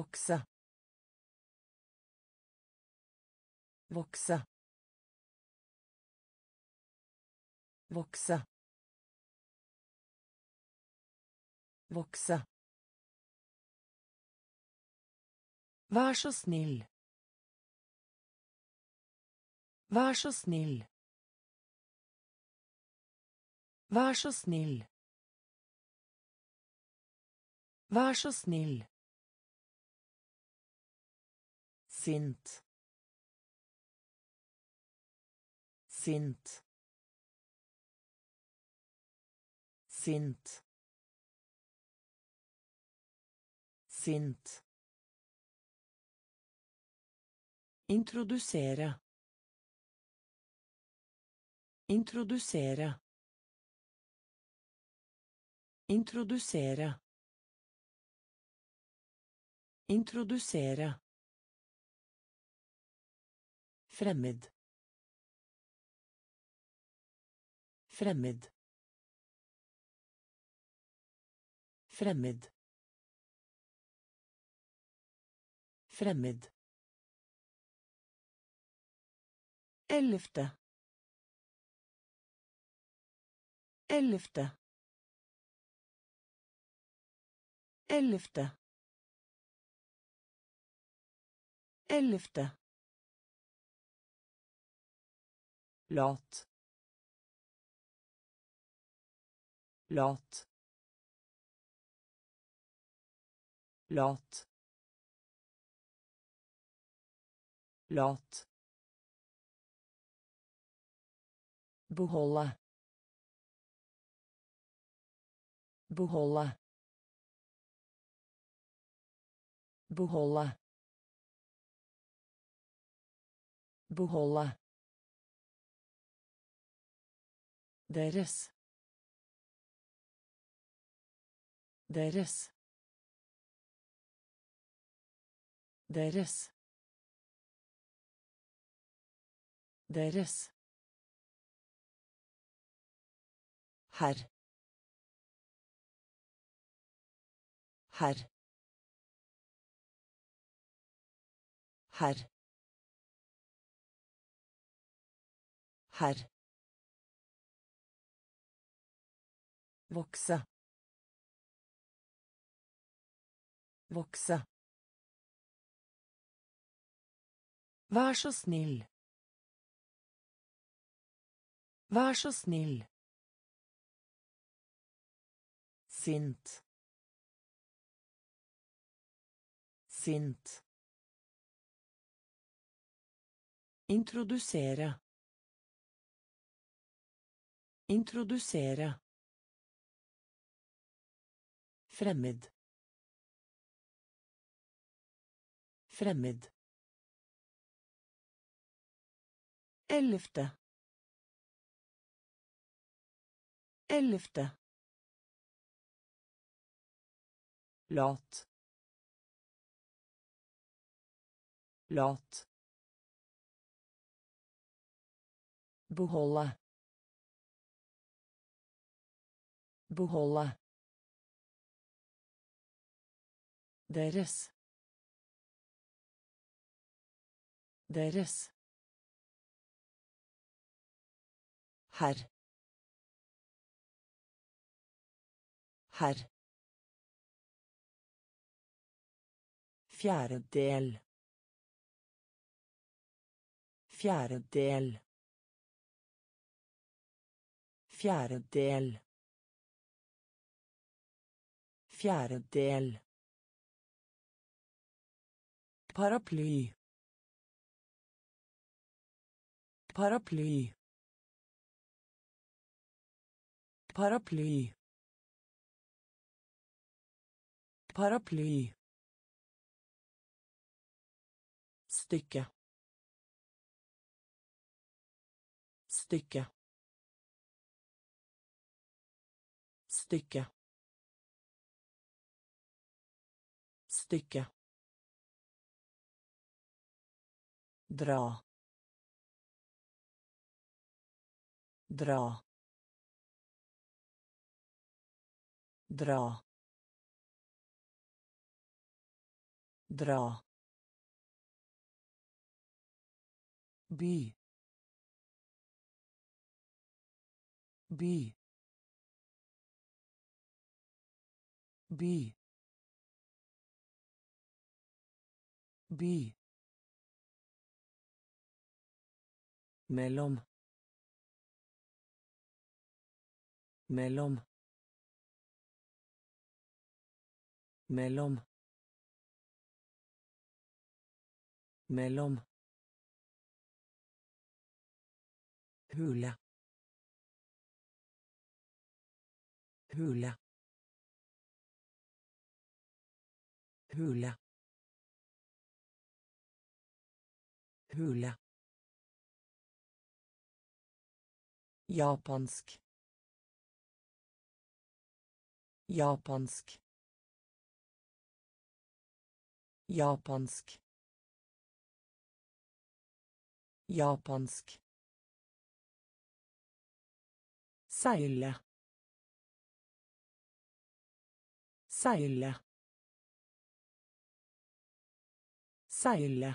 vokse, vokse, vokse, vokse. Vær så snill. Vær så snill. Vær så snill. Vær så snill. Sint. Sint. Sint. Sint. Introdusere. Introdusere. Introdusere. Introdusere. Fremmed. Fremmed. Fremmed. Fremmed. Ellevte. Ellevte. Ellevte. Ellevte. Lat. Lat. Lat. Lat. Beholde. Beholde. Beholde. Beholde. Deres. Deres. Deres. Deres. Herr. Herr. Herr. Herr. Vokse. Vokse. Vær så snill. Vær så snill. Sint. Sint. Introdusere. Introdusere. Fremmed. Fremmed. Ellevte. Ellevte. Lat. Lat. Beholde. Beholde. Deres. Deres. Herr. Herr. Fjerdedel. Fjerdedel. Fjerdedel. Fjerdedel. Paraply. Paraply. Paraply. Paraply. Stykke. Stykke. Stykke. Stykke. Dra. Dra. Dra. dra, by, by, by, by, mellom, mellom, mellom, mellom, hule, hule, hule, hule, japansk, japansk, japansk, japansk, seile, seile, seile,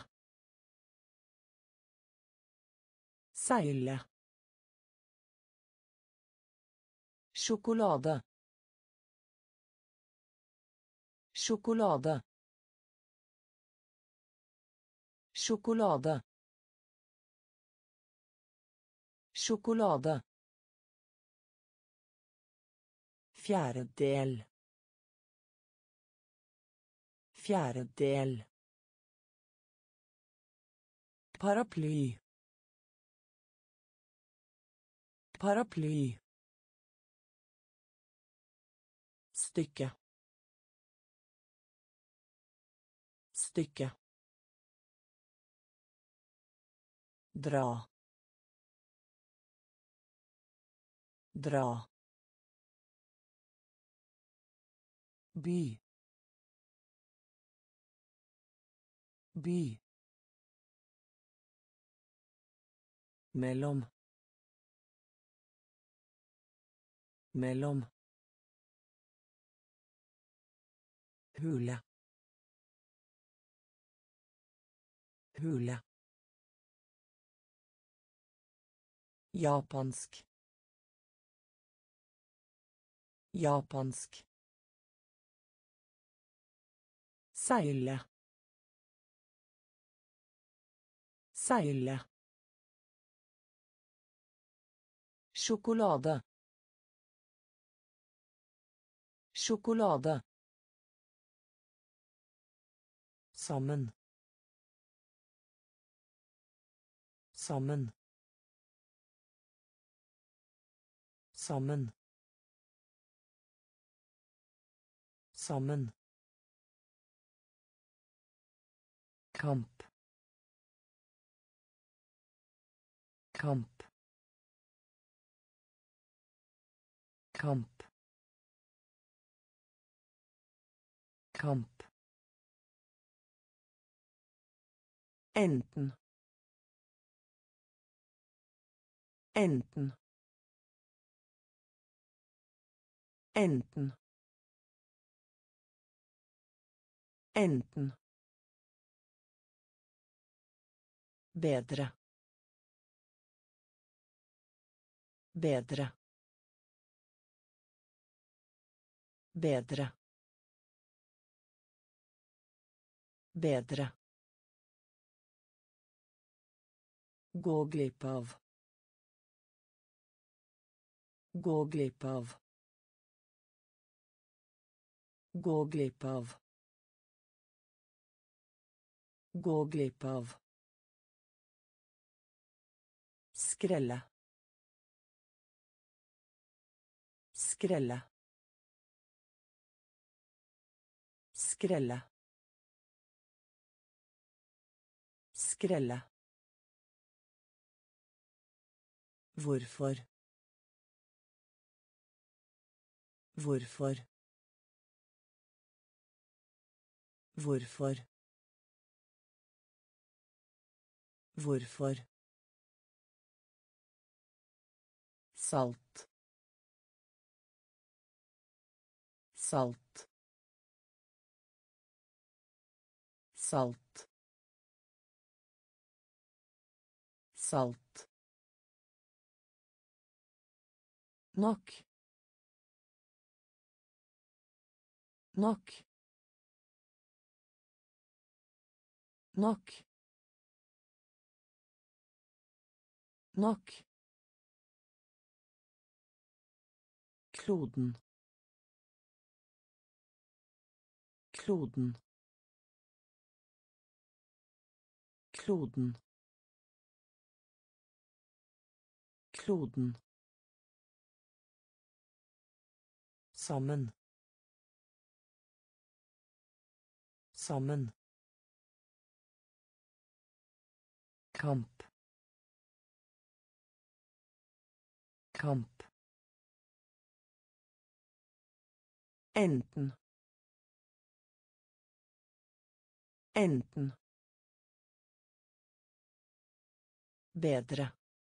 seile, sjokolade, sjokolade, sjokolade, sjokolade, fjerdedel, fjerdedel, paraply, paraply, stykke, stykke, dra, dra, by, by, mellom, mellom, hule, hule, japansk, japansk, seile, seile, sjokolade, sjokolade, sammen, sammen, sammen, sammen, kamp, kamp, kamp, kamp, enten, enten, enten, enten, bedre, bedre, bedre, bedre, gå glipp av, gå glipp av, gå glipp av, gå glipp av, skrelle, skrelle, skrelle, skrelle, hvorfor, hvorfor, hvorfor, hvorfor, salt, salt, salt, salt, nok, nok, nok, nok, kloden, kloden, kloden, kloden, sammen, sammen, kamp, kamp, enten, enten, bedre,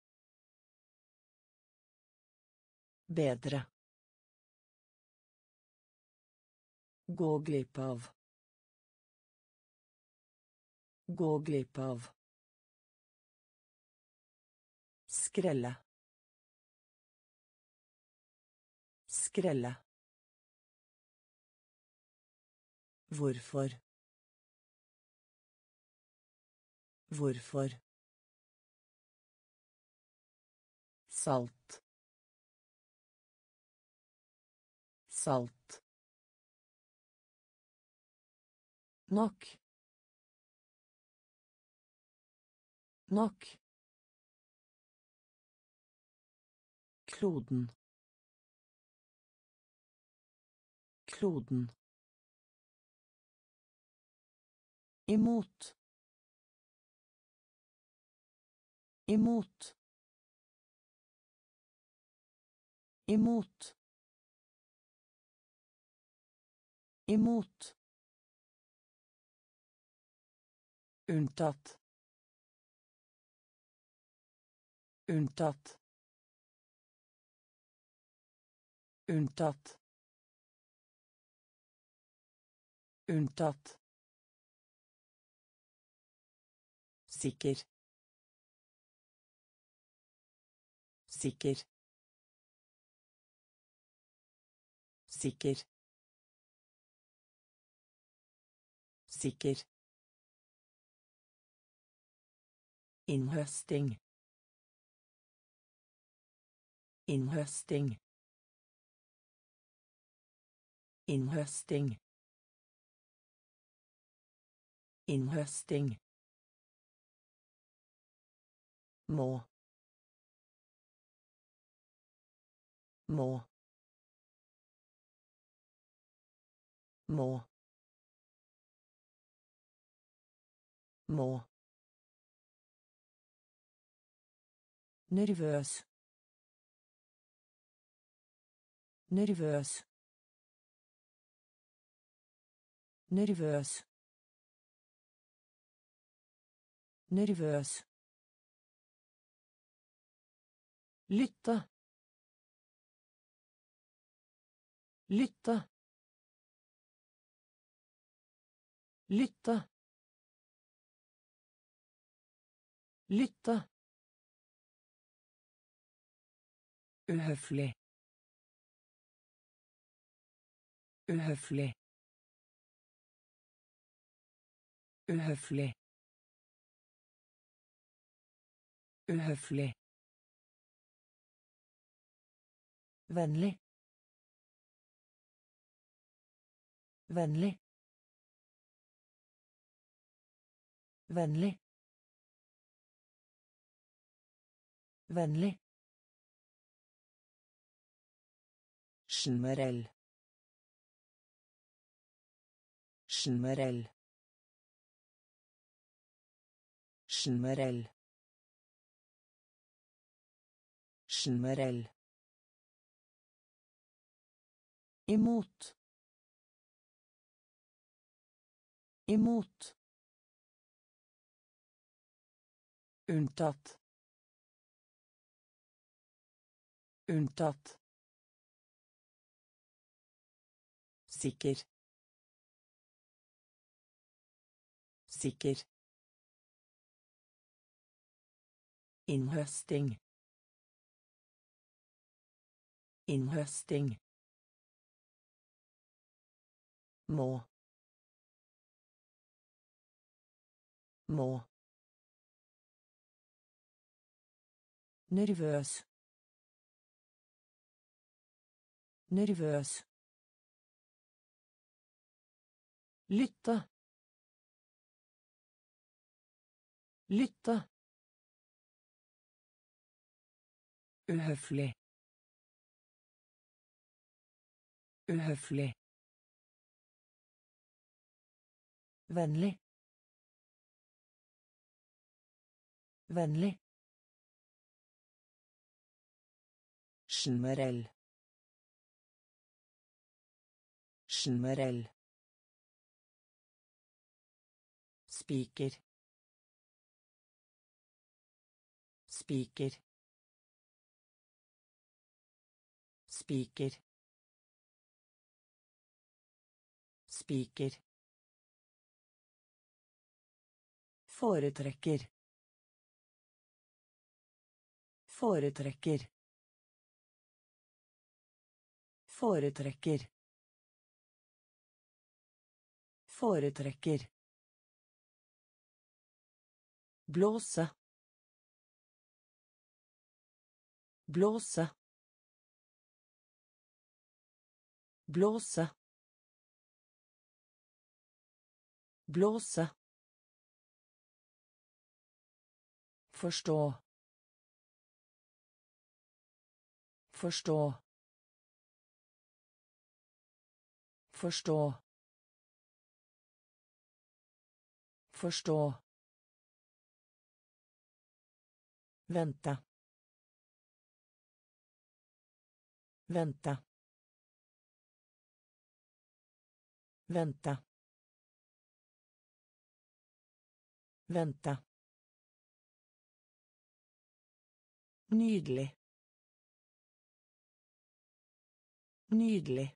bedre, gå glipp av, gå glipp av, skrelle, skrelle, hvorfor, hvorfor, salt, salt, nok, nok, kloden, kloden, imot, imot, imot, imot, unntatt, unntatt, unntatt, unntatt, sikker, sikker, sikker, sikker, innhøsting, innhøsting, innhøsting, innhøsting, må, må, må, må, nervøs, nervøs, nervøs, nervøs, lytte, lytte, lytte, lytte, uhøflig, uhøflig, uhøflig, uhøflig, vennlig, vennlig, vennlig, vennlig, generell, generell, generell, generell, imot, imot, unntatt, unntatt, sikker, Sikker. Innhøsting. Innhøsting. Må. Må. Nervøs. Nervøs. Lytte. Lytte. Uhøflig. Uhøflig. Vennlig. Vennlig. Generell. Generell. Spiker. Spiker. Spiker. Spiker. Foretrekker. Foretrekker. Foretrekker. Foretrekker. Blåse. Blåse. Blåse. Blåse. Forstå. Forstå. Forstå. Forstå. Vente. Vente. Vente. Vente. Nydelig. Nydelig.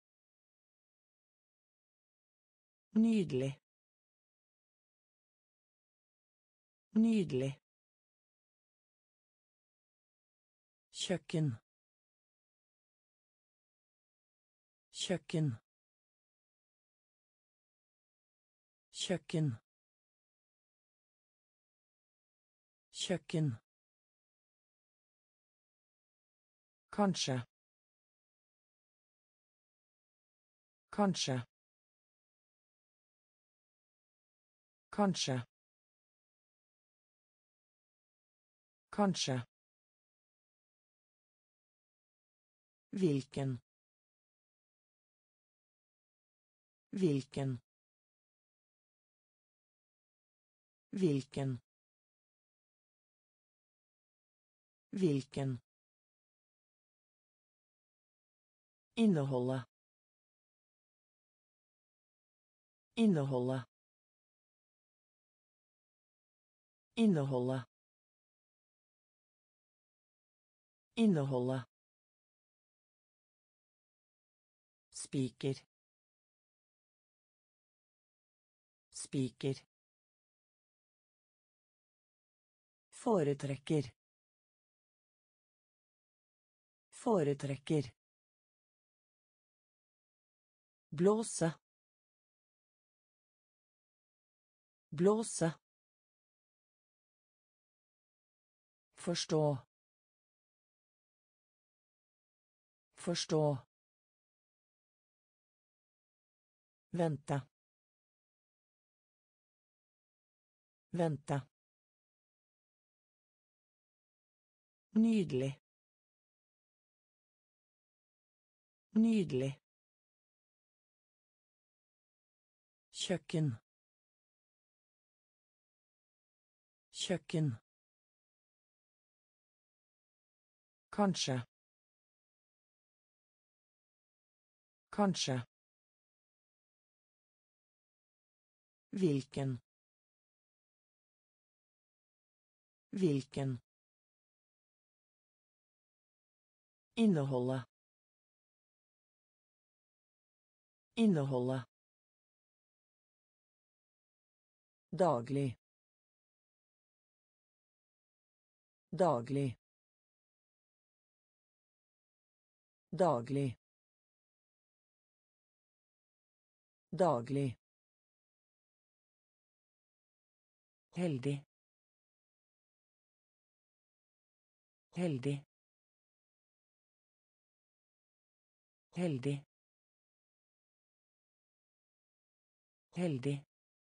Nydelig. Nydelig. Kjøkken. Kjøkken. Kjøkken. Kjøkken. Kanskje. Kanskje. Kanskje. Kanskje. Hvilken. Hvilken. Hvilken. Hvilken. Inneholde. Inneholde. Inneholde. Inneholde. Spiker. Spiker. Foretrekker. Foretrekker. Blåse. Blåse. Forstå. Forstå. Vente. Vente. Nydelig. Nydelig. Kjøkken. Kjøkken. Kanskje. Kanskje. Hvilken. Hvilken. Inneholde. Inneholde. Daglig. Daglig. Daglig. Daglig. Heldig. Heldig. Heldig. Heldig.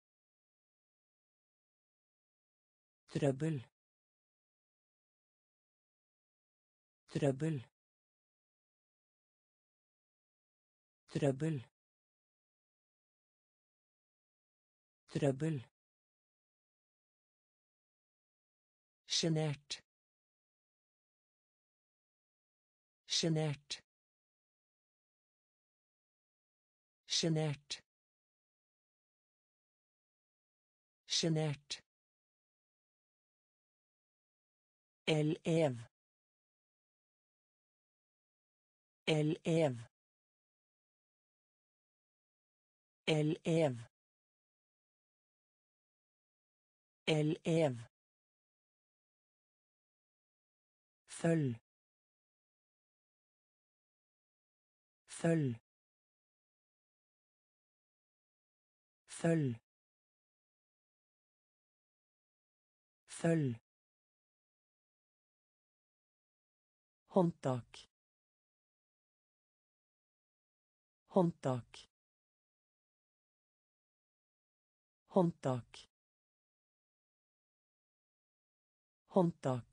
Trøbbel. Trøbbel. Trøbbel. Trøbbel. Sjenert. Sjenert. Sjenert. Sjenert. Elev. Elev. Elev. Elev. Følg. Følg. Følg. Følg. Håndtak. Håndtak. Håndtak. Håndtak.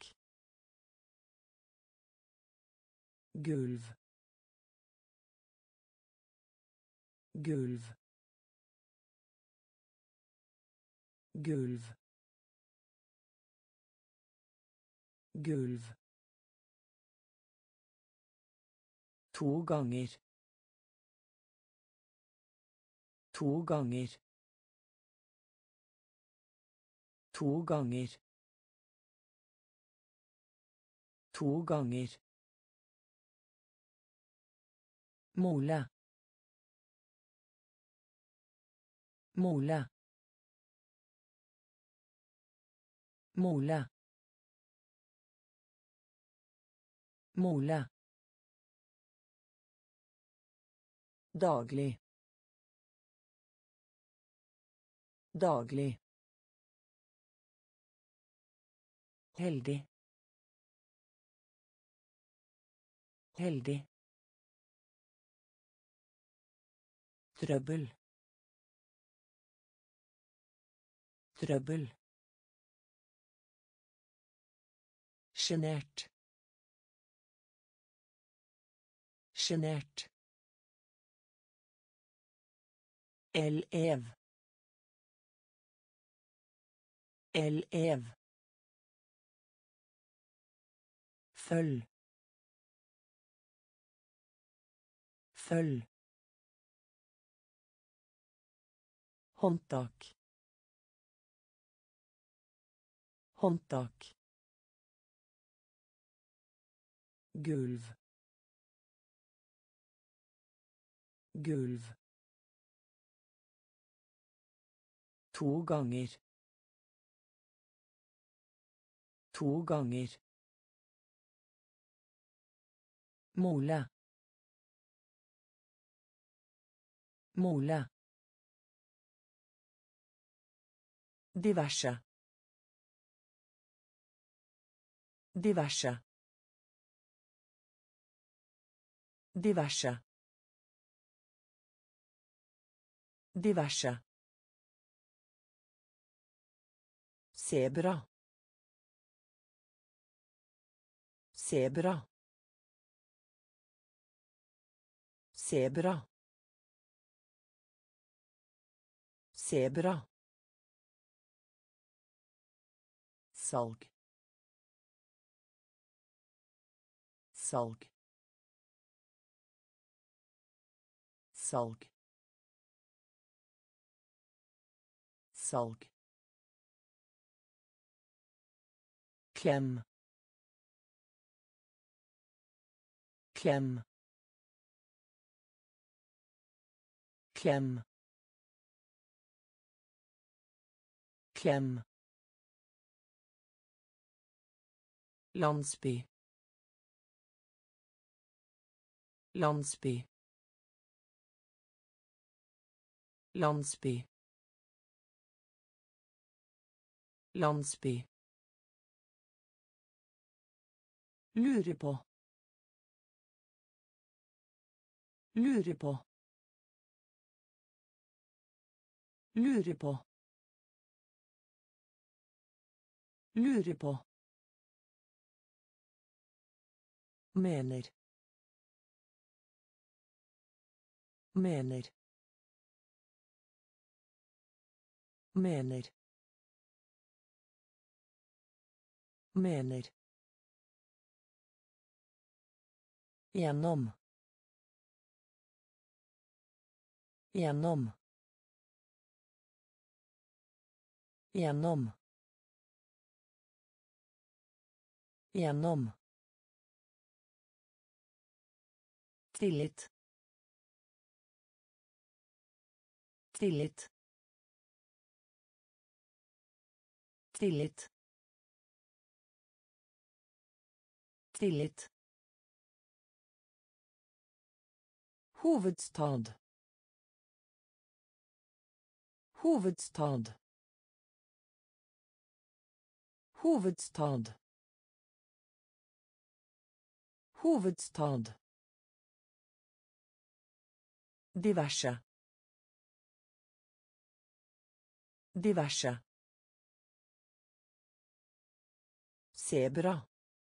Gulv. Gulv. Gulv. Gulv. To ganger. To ganger. To ganger. To ganger. Mole. Mole. Mole. Mole. Daglig. Daglig. Heldig. Heldig. Trøbbel. Trøbbel. Sjenert. Sjenert. Elev. Elev. Følg. Følg. Håndtak. Håndtak. Gulv. Gulv. To ganger. To ganger. Mole. Mole. Diverse. Diverse. Diverse. Diverse. Sebra. Sebra. Sebra. Sebra. Salg. Salg. Salg. Salg. Klem. Klem. Klem. Klem. Landsby. Landsby. Landsby. Landsby. Lure på. Lure på. Lure på. Lure på. Mener. Mener. Mener. Mener. Gjennom. Gjennom. Gjennom. Gjennom. Tillit. Tillit. Tillit. Tillit. Hovedstad. Hovedstad. Hovedstad. Hovedstad. Diverse. Diverse. Sebra.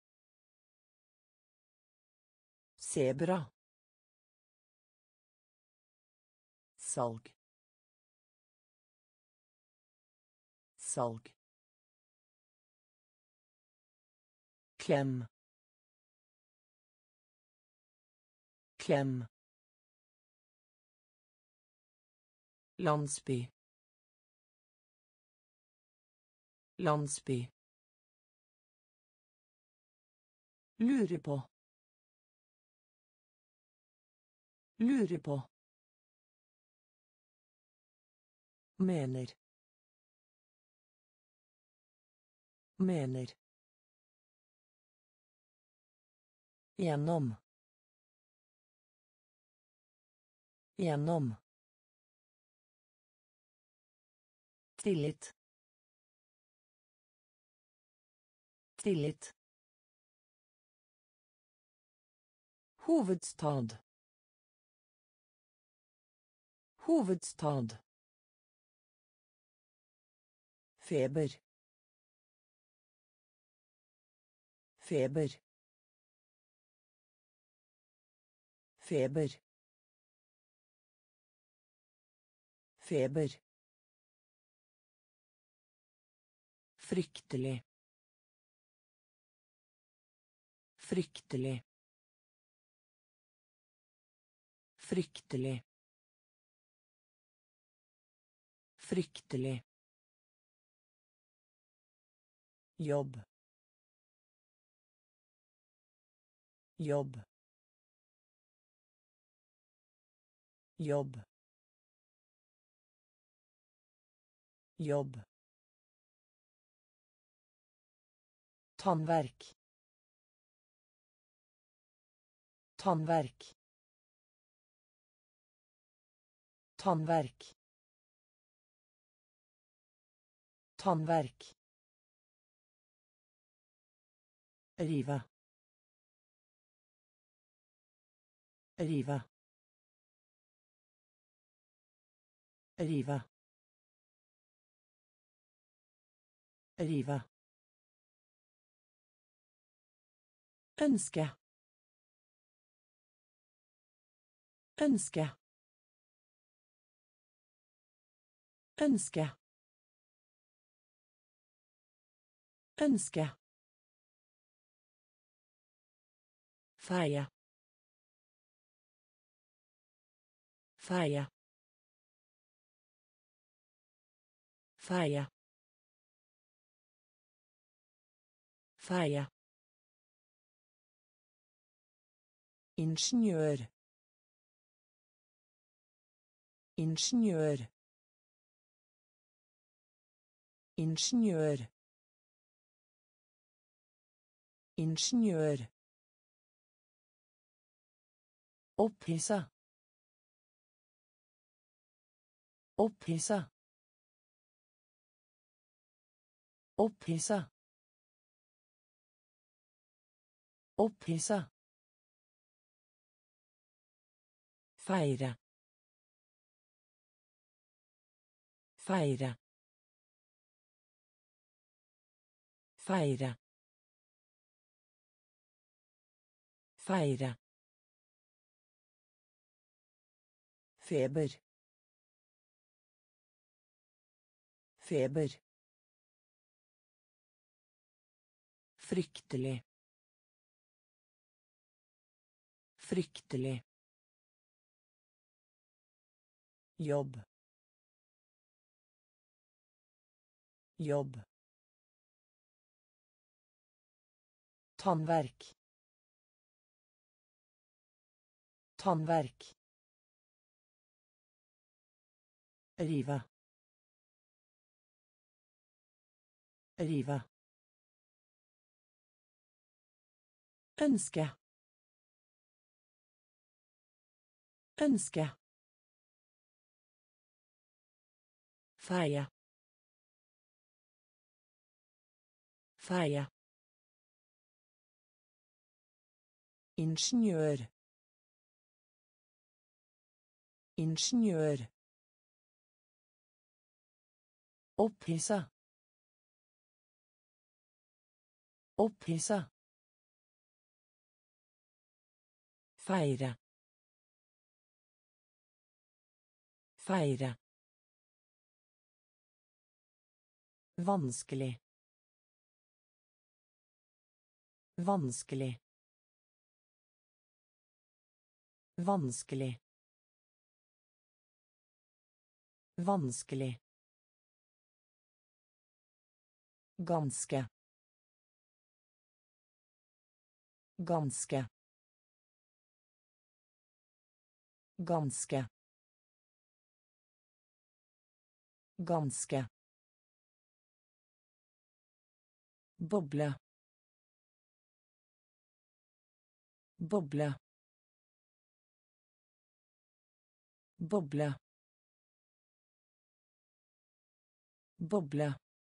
Sebra. Salg. Salg. Klem. Klem. Landsby. Landsby. Lure på. Lure på. Mener. Mener. Gjennom. Gjennom. Tillit. Tillit. Hovedstad. Hovedstad. Feber. Feber. Feber. Feber. Fryktelig. Fryktelig. Fryktelig. Fryktelig. Jobb. Jobb. Jobb. Jobb. Tannverk. Tannverk. Tannverk. Tannverk. Rive. Rive. Rive. Rive. Ønske. Ønske. Ønske. Ønske. Feie. Feie. Feie. Feie. Ingeniør. Ingeniør. Ingeniør. Ingeniør. Opphissa. Opphissa. Opphissa. Opphissa. Feire. Feire. Feire. Feire. Feber. Feber. Fryktelig. Fryktelig. Jobb. Jobb. Tannverk. Tannverk. Rive. Rive. Ønske. Ønske. Feie. Feie. Ingeniør. Ingeniør. Opphissa. Opphissa. Feire. Feire. Vanskelig. Vanskelig. Vanskelig. Vanskelig. Ganske. Ganske. Ganske. Ganske. Boble. Boble. Boble. Boble.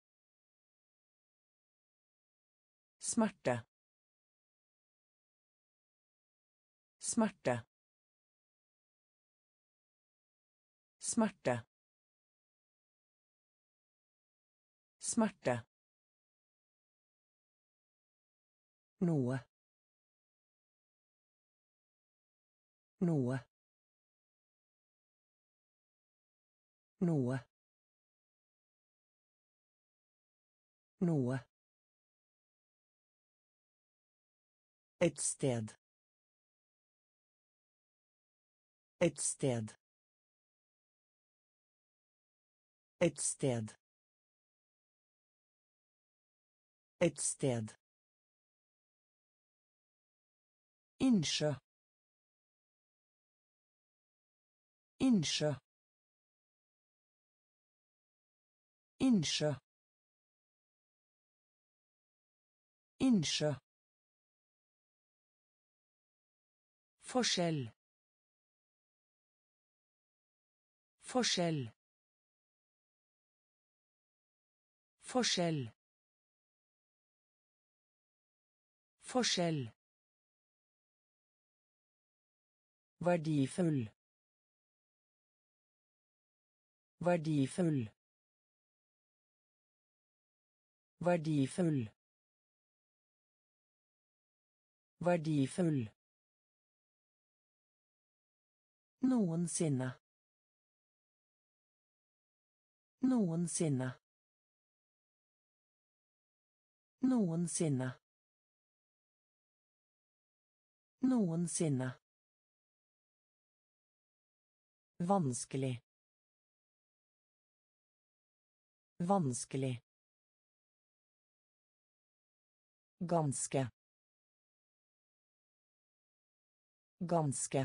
Smerte. Smerte. Smerte. Smerte. Noe. Noe. Noe. Noe. Et sted. Et sted. Et sted. Et sted. Innsjø. Innsjø. Innsjø. Innsjø. Forskjell. Forskjell. Forskjell. Forskjell. Verdifull. Verdifull. Verdifull. Verdifull. Noensinne. Noensinne. Noensinne. Noensinne. Vanskelig. Vanskelig. Ganske. Ganske.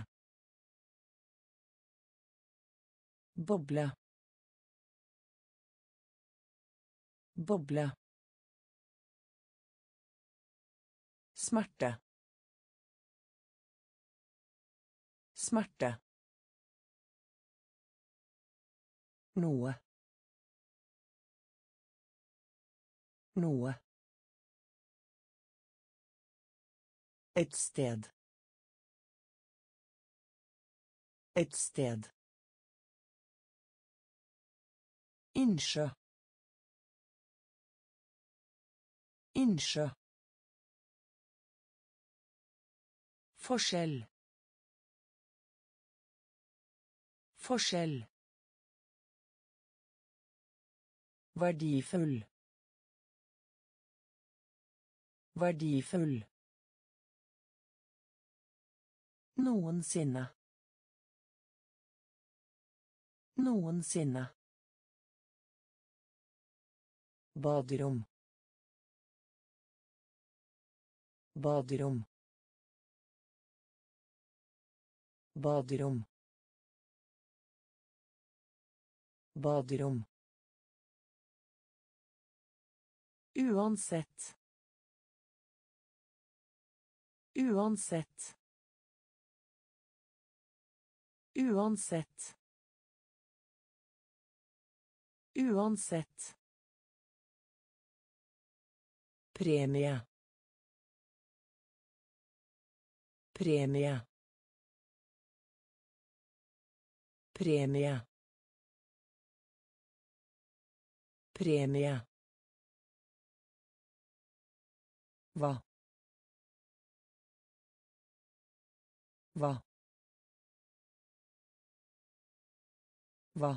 Boble. boble, smerte, smerte, noe, noe, et sted, et sted, innsjø, innsjø, forskjell, forskjell, verdifull, verdifull, noensinne, noensinne, baderom, baderom, baderom, baderom, uansett, uansett, uansett, uansett, premie, premie, premie, premie, hva, hva, hva,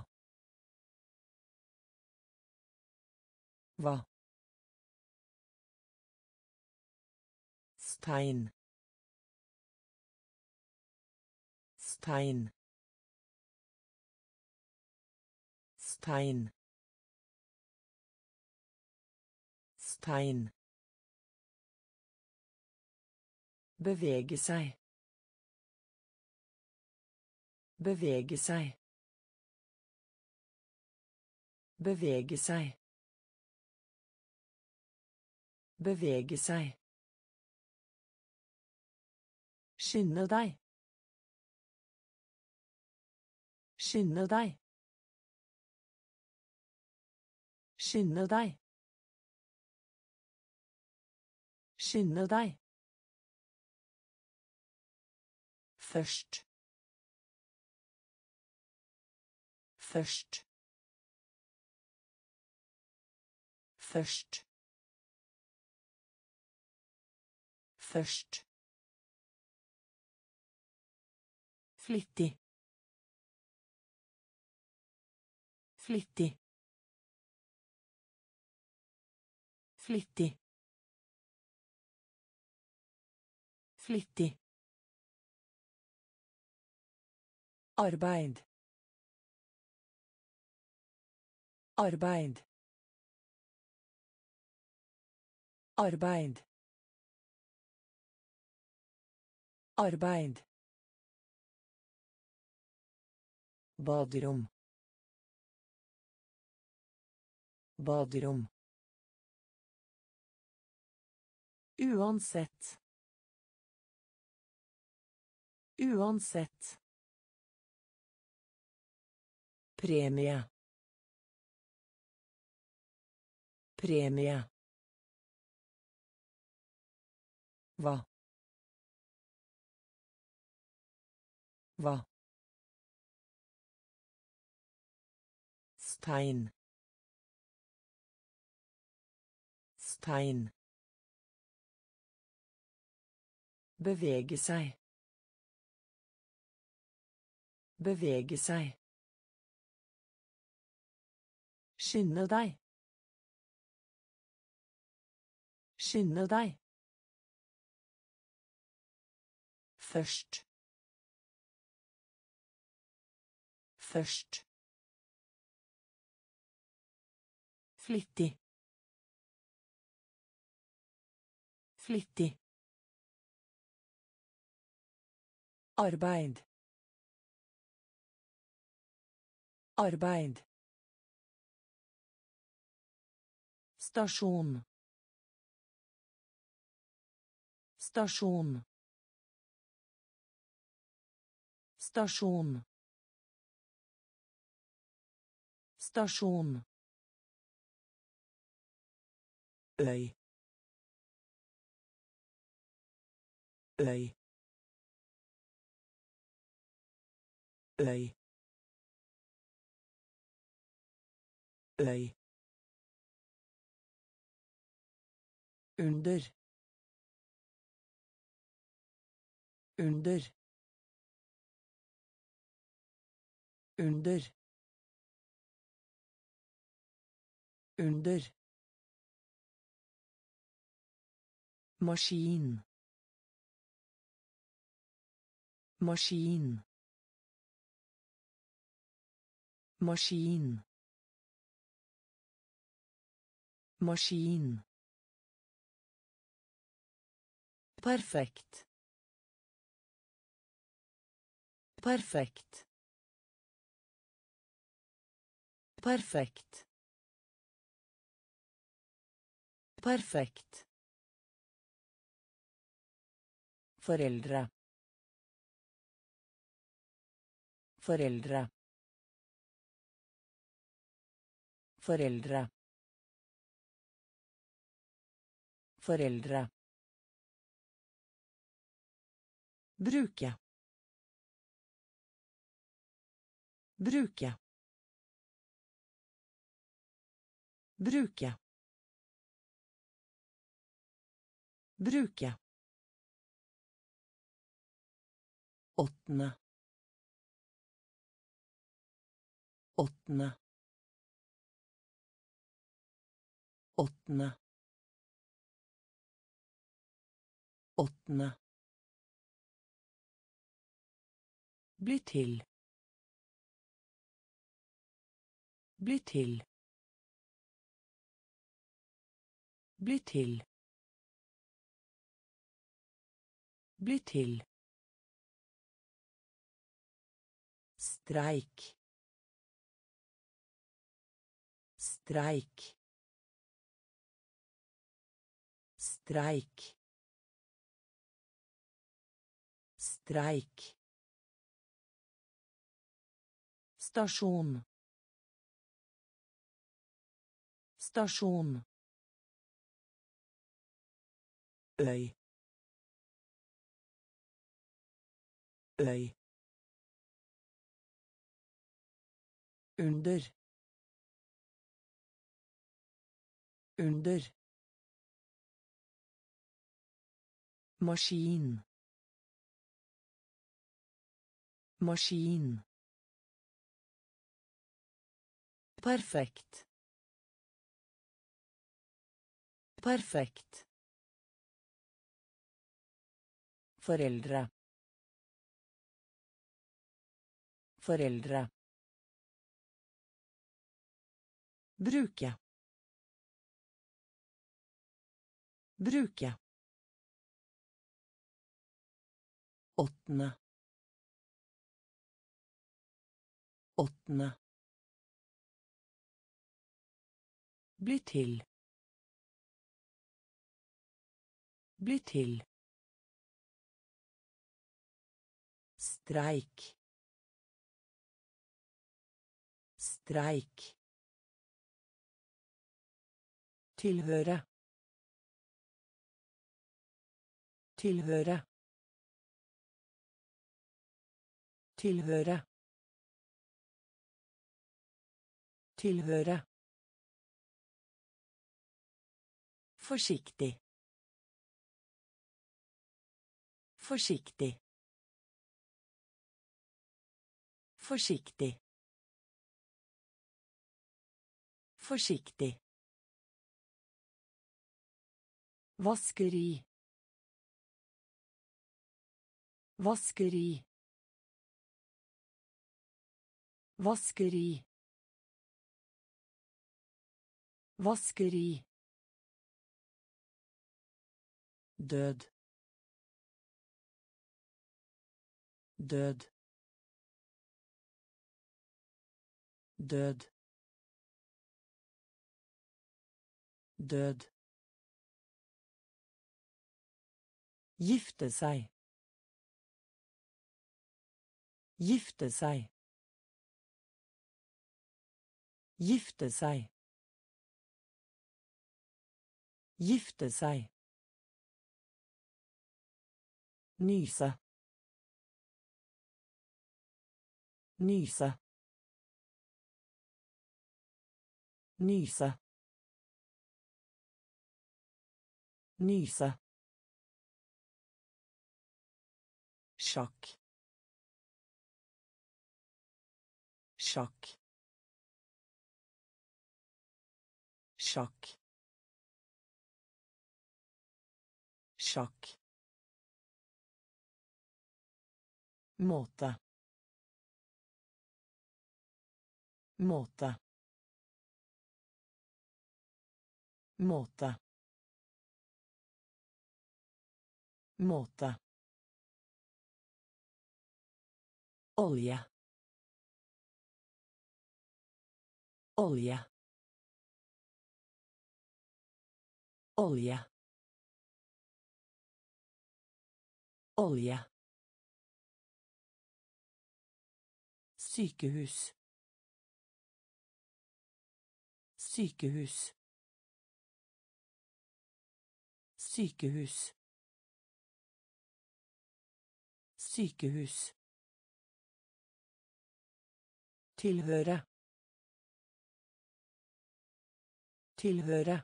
hva, stein, stein, stein, stein, bevege seg, bevege seg, bevege seg, bevege seg, skynde deg, skynde deg, skynde deg, skynde deg, først, først, først, først, flittig, flittig, flittig, flittig, arbeid, arbeid, arbeid, arbeid, baderom, baderom, uansett, uansett, premie, premie, hva, hva, stein, stein, bevege seg, bevege seg, skynde deg, skynde deg, først, først, flittig, flittig, arbeid, arbeid, Stasjon. Stasjon. Stasjon. Stasjon. Øy. Øy. Øy. Øy. Under. Under. Under. Under. Maskin. Maskin. Maskin. Maskin. Perfekt. Perfekt. Perfekt. Perfekt. Foreldre. Foreldre. Foreldre. Foreldre. Bruke. Bruke. Bruke. Bruke. Åttende. Åttende. Åttende. Åttende. Bli til. Bli til. Bli til. Bli til. Streik. Streik. Streik. Streik. Stasjon. Stasjon. Øy. Øy. Under. Under. Maskin. Maskin. Perfekt. Perfekt. Foreldre. Foreldre. Bruke. Bruke. Åttende. Åttende. Bli til. Bli til. Streik. Streik. Tilhøre. Tilhøre. Tilhøre. Tilhøre. Forsiktig. Forsiktig. Forsiktig. Forsiktig. Vaskeri. Vaskeri. Vaskeri. Vaskeri. Død. Død. Død. Død. Gifte seg. Gifte seg. Gifte seg. Gifte seg. Nyse. Nyse. Nyse. Nyse. Sjakk. Sjakk. Sjakk. Sjakk. Måte. Måte. Måte. Måte. Olje. Olje. Olje. Olje. Sykehus. Sykehus. Sykehus. Sykehus. Tilhøre. Tilhøre.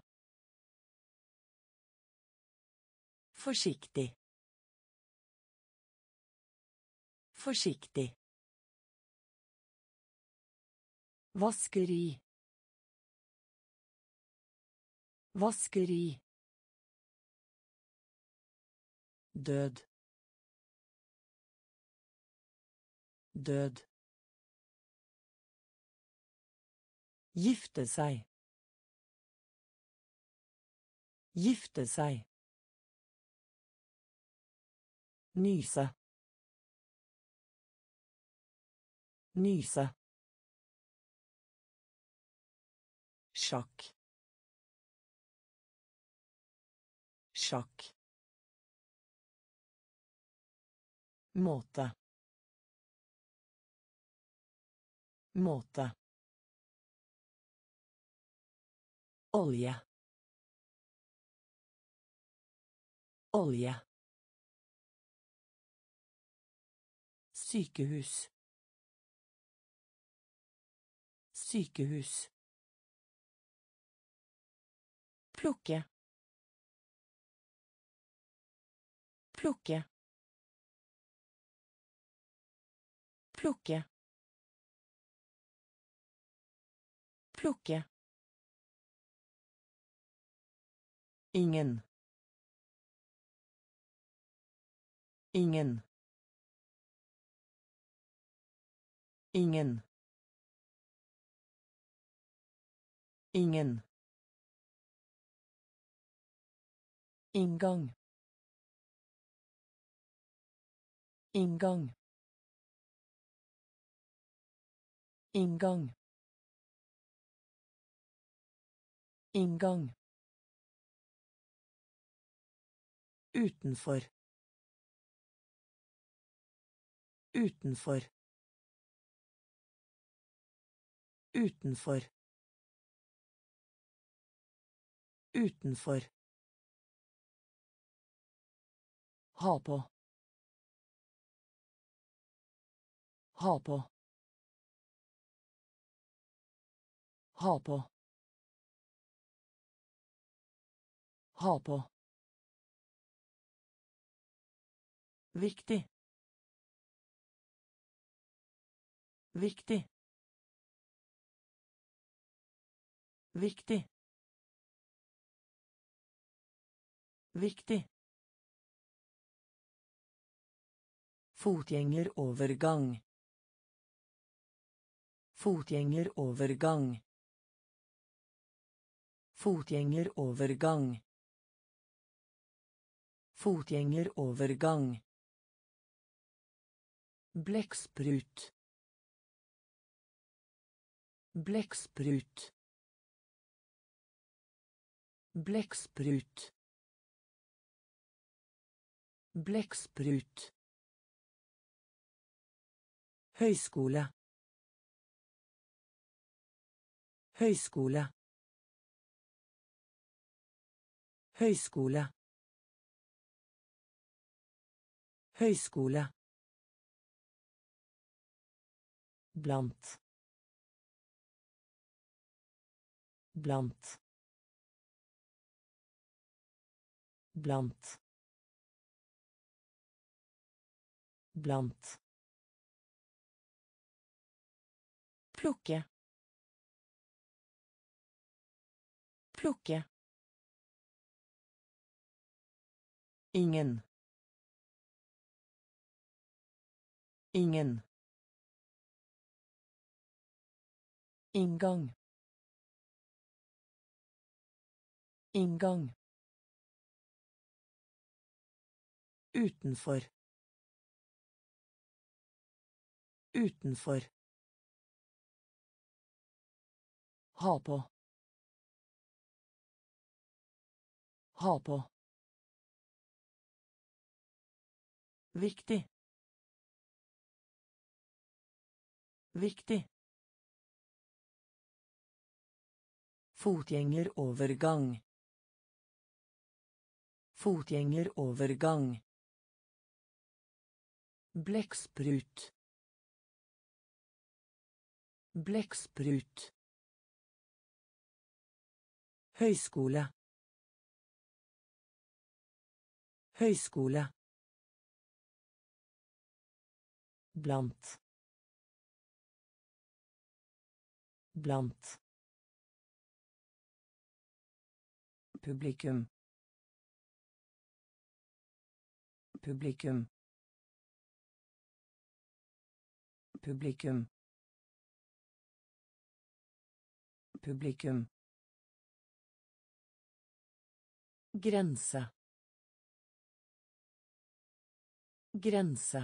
Forsiktig. Forsiktig. Vaskeri. Vaskeri. Død. Død. Gifte seg. Gifte seg. Nyse. Nyse. Sjakk. Sjakk. Måte. Måte. Olje. Olje. Sykehus. Sykehus. Plukke. Plukke. Plukke. Plukke. Ingen. Ingen. Ingen. Ingen. Inngang. Inngang. Inngang. Inngang. Utenfor. Utenfor. Utenfor. Utenfor. Ha på. Ha på. Ha på. Ha på. Viktig. Viktig. Viktig. Viktig. Fotgjengerovergang. Fotgjengerovergang. Fotgjengerovergang. Fotgjengerovergang. Blekksprut. Blekksprut. Blekksprut. Blekksprut. Høyskole. Høyskole. Høyskole. Høyskole. Blant. Blant. Blant. Blant. Plukke. Plukke. Ingen. Ingen. Inngang. Inngang. Utenfor. Utenfor. Ha på. Ha på. Viktig. Viktig. Fotgjengerovergang. Fotgjengerovergang. Blekksprut. Blekksprut. Høyskole. Høyskole. Blant. Blant. Publikum. Publikum. Publikum. Publikum. Grense. Grense.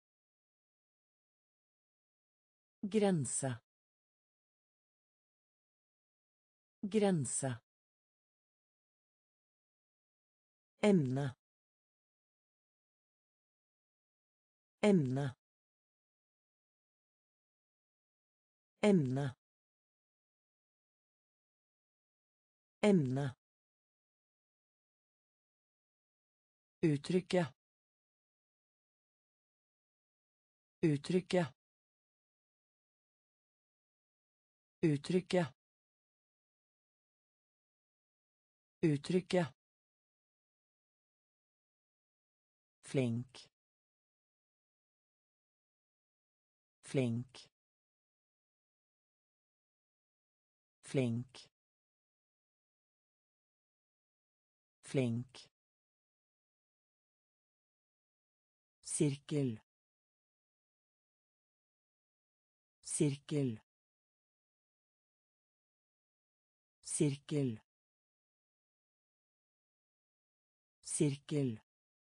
Grense. Grense. Emne. Emne. Emne. Emne. Uttrykke. Uttrykke. Uttrykke. Uttrykke. Flink. Flink. Flink. Flink. Sirkel. Sirkel. Sirkel. Sirkel.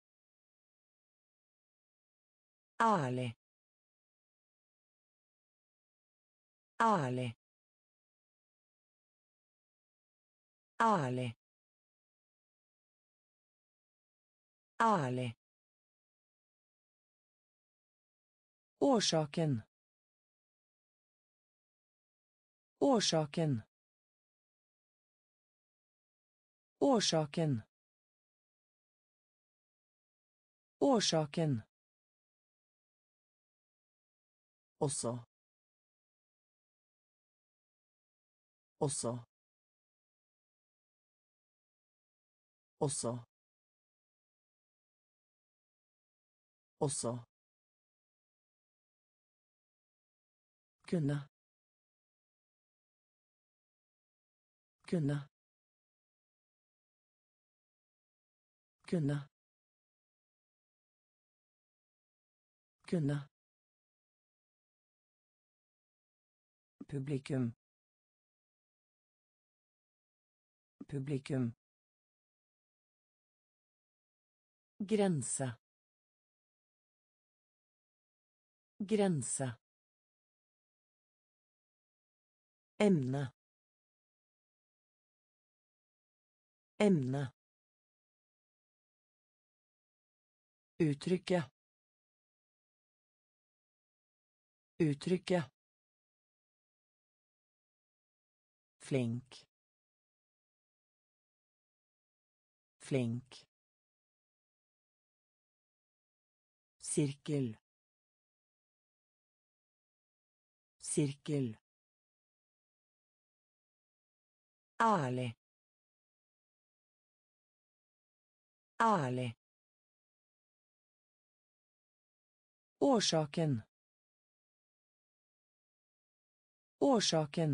Ærlig. Ærlig. Ærlig. Ærlig. Årsaken. Årsaken. Årsaken. Årsaken. Også. Også. Også. Også. Kunne. Kunne. Kunne. Kunne. Publikum. Publikum. Grense. Grense. Emne. Emne. Uttrykke. Uttrykke. Flink. Flink. Sirkel. Sirkel. Ærlig. Ærlig. Årsaken. Årsaken.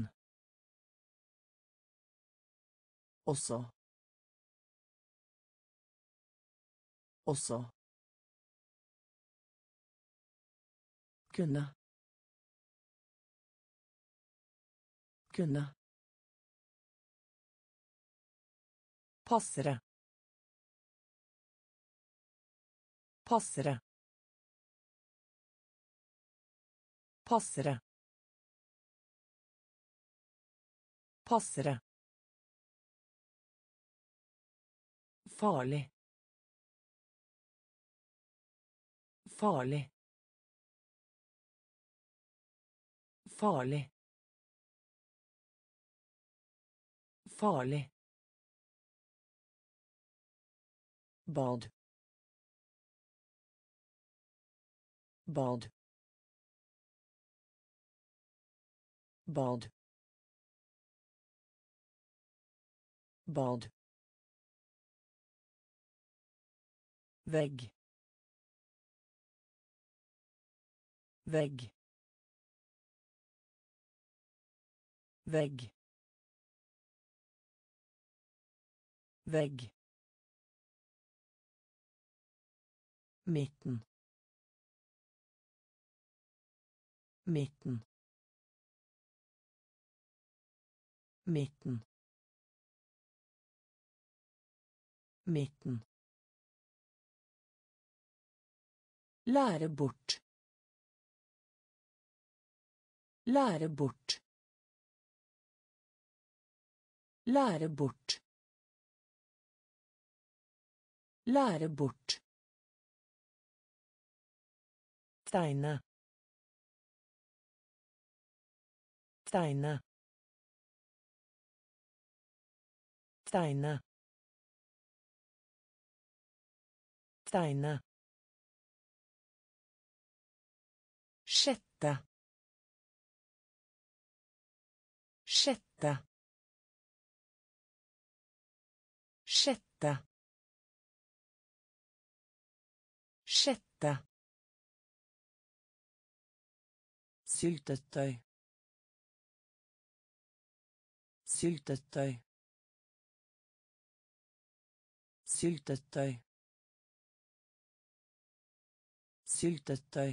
Også. Også. Kunne. Kunne. Passere. Passere. Passere. Passere. Farlig. Farlig. Farlig. Farlig. Bad. Bad. Bad. Bad. Vegg. Vegg. Vegg. Vegg. Midten. Midten. Midten. Midten. Lære bort. Lære bort. Lære bort. Lære bort. Tegne. Tegne. Tegne. Tegne. Sjette. Sjette. Sjette. Sjette. Syltetøy. Syltetøy. Syltetøy. Syltetøy.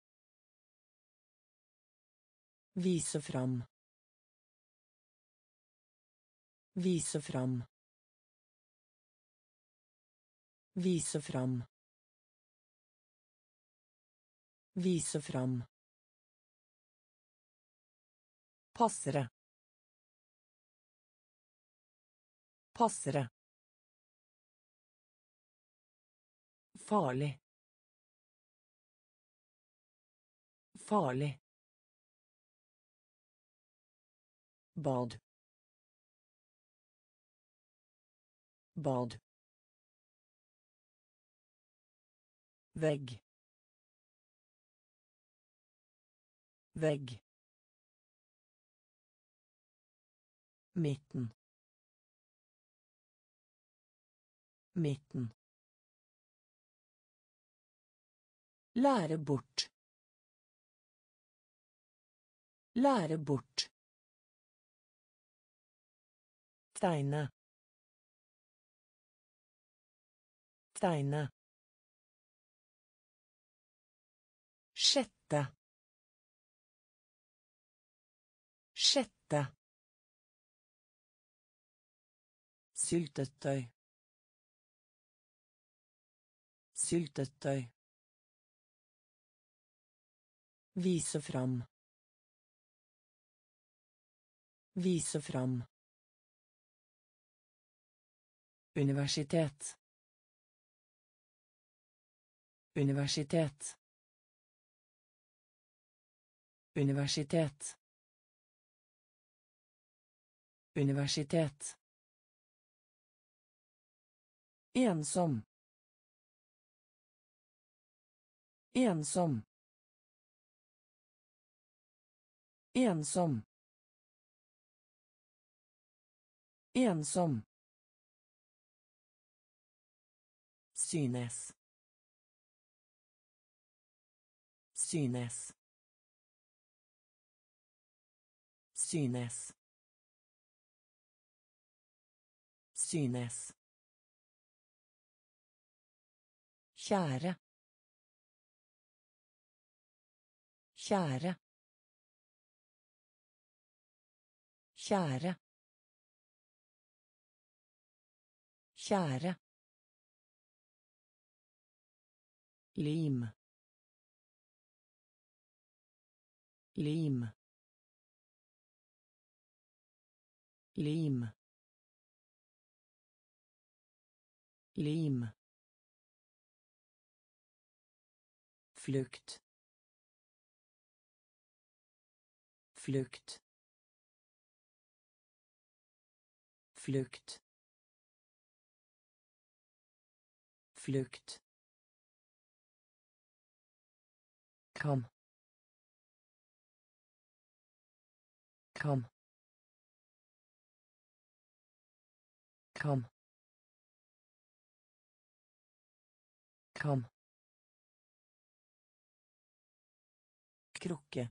Vise fram. Vise fram. Vise fram. Vise fram. Passere. Passere. Farlig. Farlig. Bad. Bad. Vegg. Vegg. Midten. Midten. Lære bort. Lære bort. Tegne. Tegne. Sjette. Sjette. Syltetøy. Syltetøy. Vise fram. Vise fram. Universitet. Universitet. Universitet. Universitet. Ensom. Ensom. Ensom. Ensom. Synes. Synes. Synes. Synes. Kjære. Kjære. Kjære. Kjære. Lim. Lim. Lim. Lim. Flukt. Flukt. Flukt. Flukt. Kom. Kom. Kom. Kom. Krukke.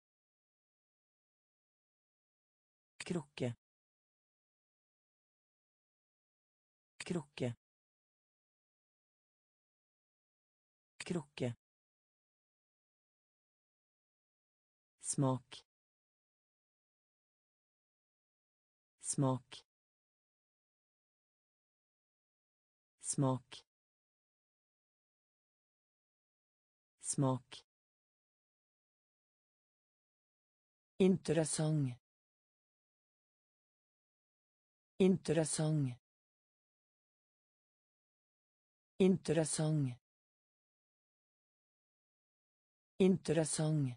Krukke. Krukke. Krukke. Smak. Smak. Smak. Smak. Interessant. Interessant. Interessant. Interessant.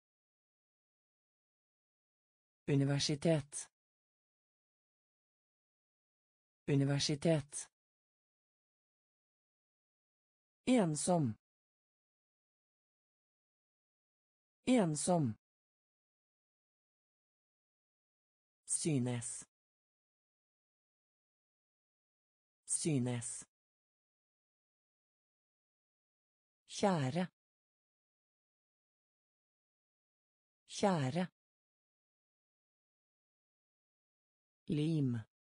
Universitet. Universitet. Ensom. Ensom. Synes. Synes. Kjære. Kjære. Lim.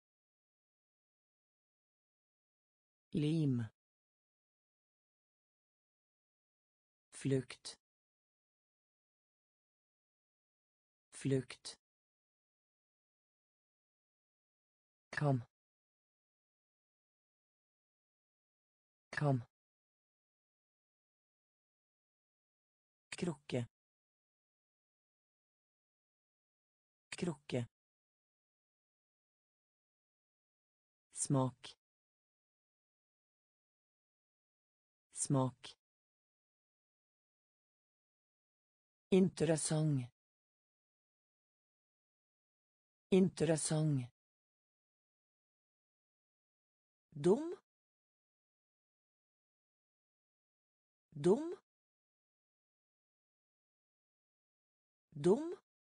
Lim. Flukt. Flukt. Kom. Kom. Krukke. Krukke. Smak. Smak. Interessant. Interessant. Dum. Dum. Dum.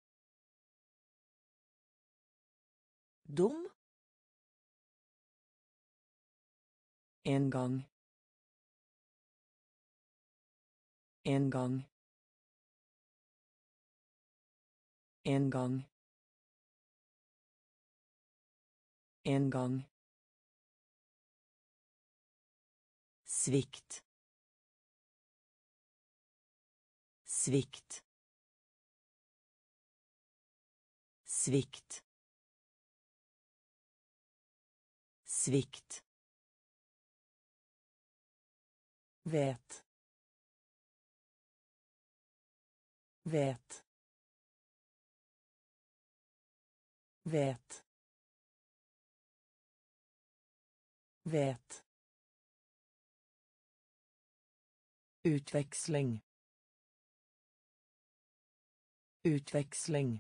Dum. En gang. En gang. En gang. En gang. Svikt. Svikt. Svikt. Svikt. Vet. Vet. Vet. vet, utväxling, utväxling,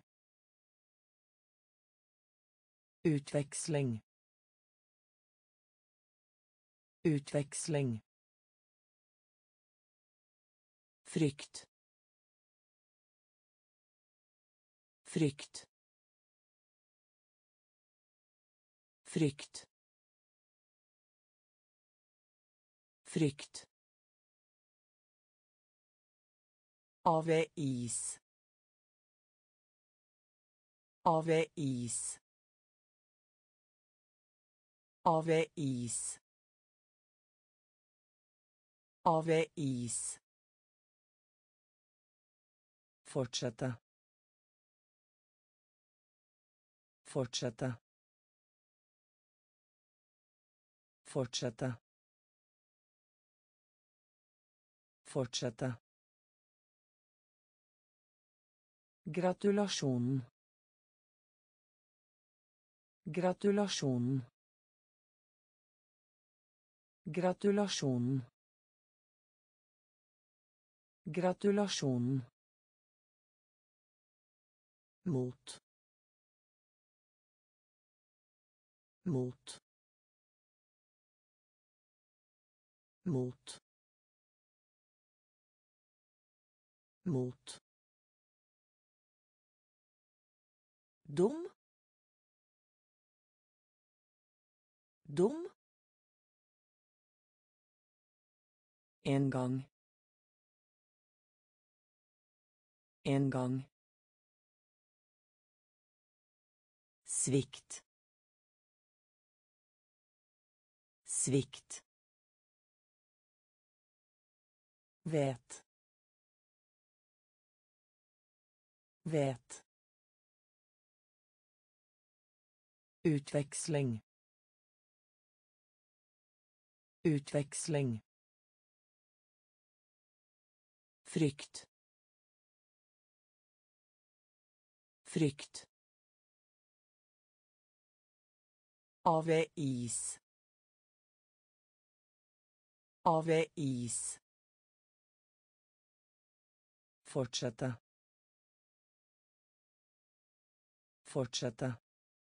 utväxling, utväxling, frykt, frykt, frykt, frykt, avis, avis, avis, avis, fortsätta, fortsätta, fortsätta, fortsätta, gratulasjon, gratulasjon, gratulasjon, gratulasjon, mot, mot, mot, mot, dom, dom, en gang, en gang, svikt, svikt, vet, vet, utväxling, utväxling, frykt, frykt, avis, avis, fortsätta, fortsätta,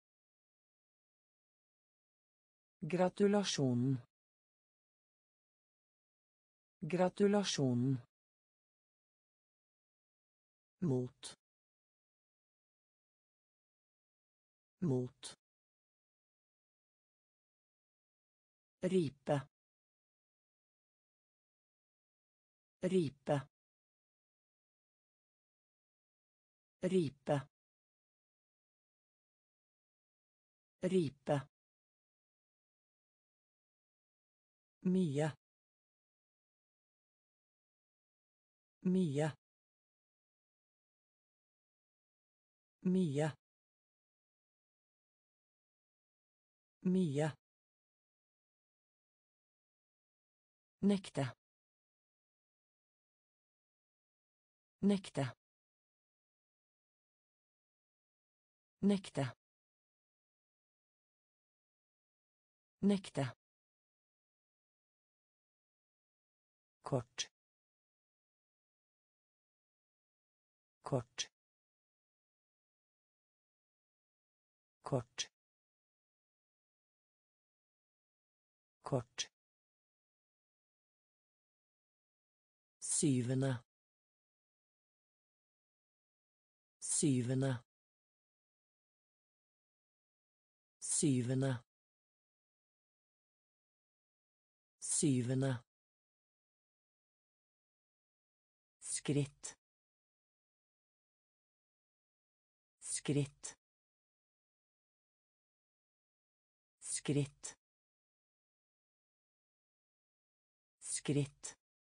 gratulasjon, gratulasjon, mot, mot, ripe, ripe, ripe, ripe, mye, mye, mye, mye, nekte, nekte, nekte, nekte, kort, kort, kort, kort, syvende, syvende, syvende, syvende, skritt, skritt, skritt, skritt,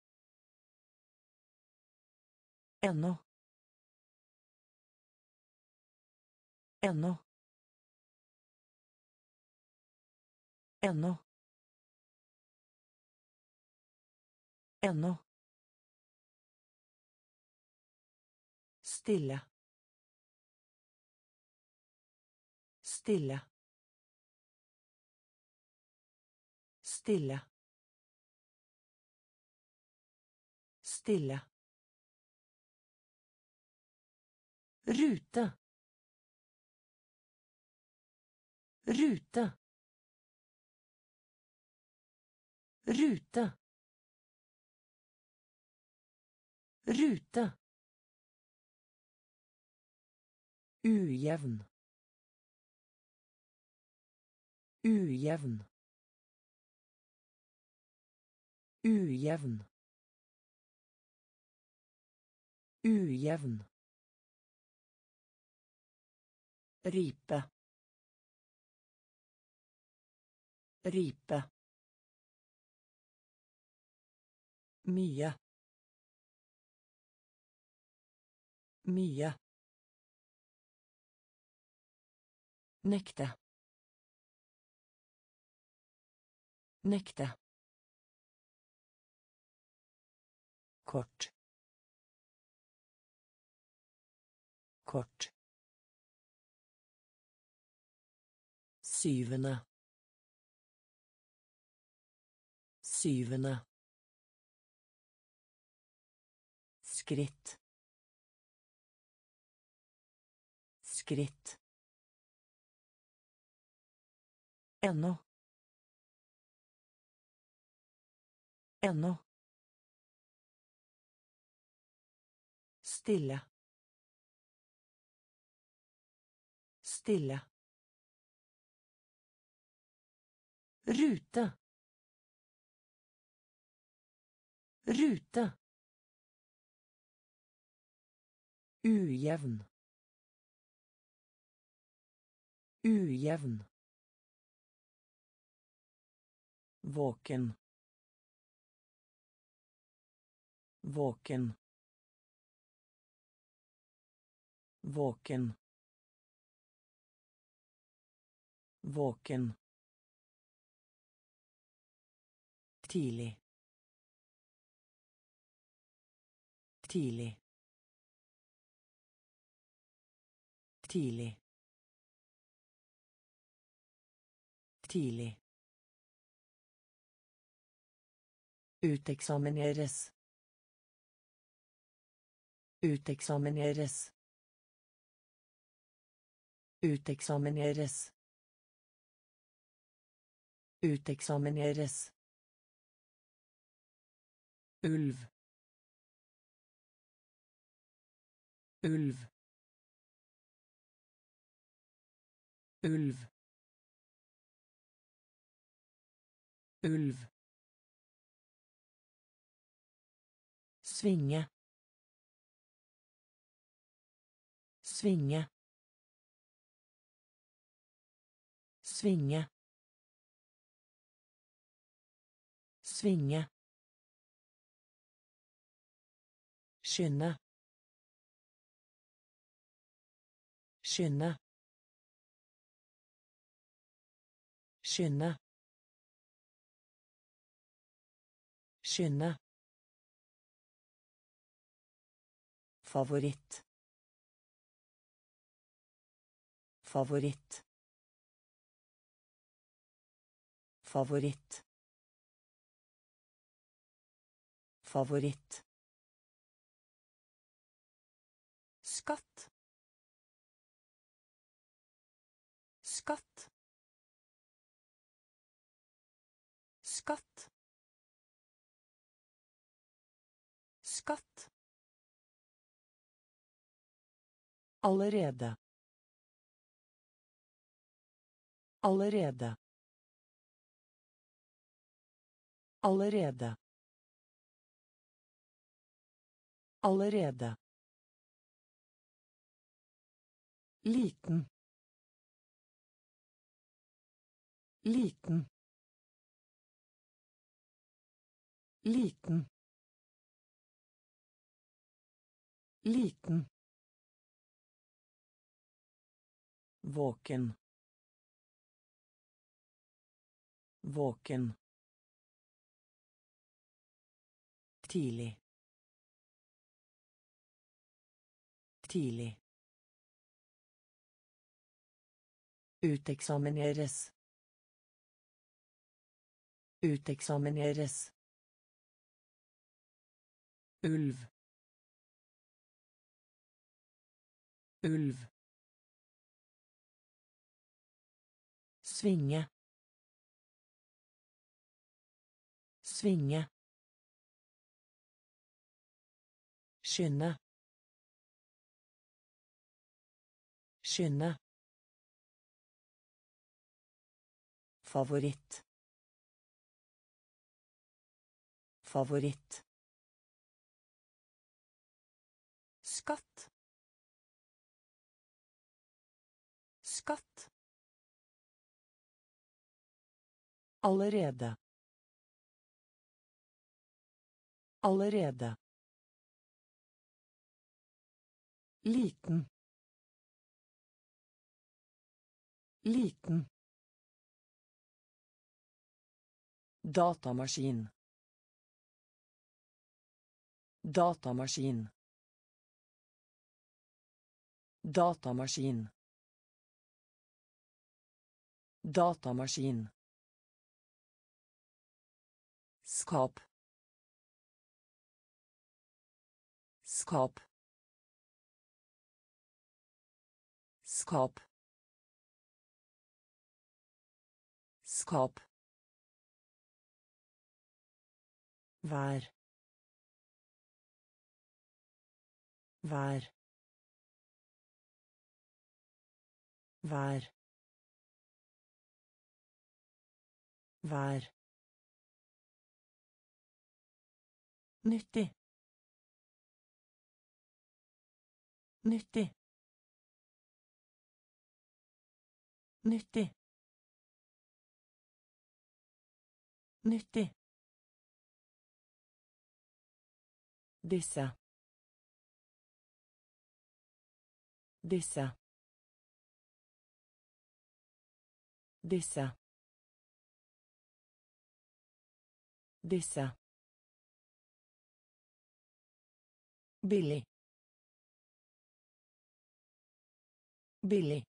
ennå, ennå, ennå, ennå, stille, stille, Stille. Stille. Rute. Rute. Rute. Rute. Ujevn. Ujevn. Ujevn. Ujevn. Ripe. Ripe. Mye. Mye. Nekte. Nekte. Kort. Kort. Syvende. Syvende. Skritt. Skritt. Ennå. Ennå. Stille. Stille. Rute. Rute. Ujevn. Ujevn. Våken. Våken. Våken. Våken. Tidlig. Tidlig. Tidlig. Tidlig. Uteksamineres. Uteksamineres. Uteksamineres. Uteksamineres. Ulv. Ulv. Ulv. Ulv. Svinge. Svinge. Svinge. Svinge. Skynde. Skynde. Skynde. Skynde. Favoritt. Favoritt. Favoritt. Favoritt. Skatt. Skatt. Skatt. Skatt. Allerede. Allerede. Allerede. Allerede. Liten. Liten. Liten. Liten. Våken. Våken. Tidlig. Tidlig. Uteksamineres. Uteksamineres. Ulv. Ulv. Svinge. Svinge. Skynde. Skynde. Favoritt. Favoritt. Skatt. Skatt. Allerede. Allerede. Liten. Liten. Datamaskin. Datamaskin. Datamaskin. Datamaskin. Skap. Skap. Skap. Skap. Vær. Vær. Vær. Vær. Nyttig. Nyttig. Nyttig. Nyttig. Disse. Disse. Disse. Disse. Billig. Billig.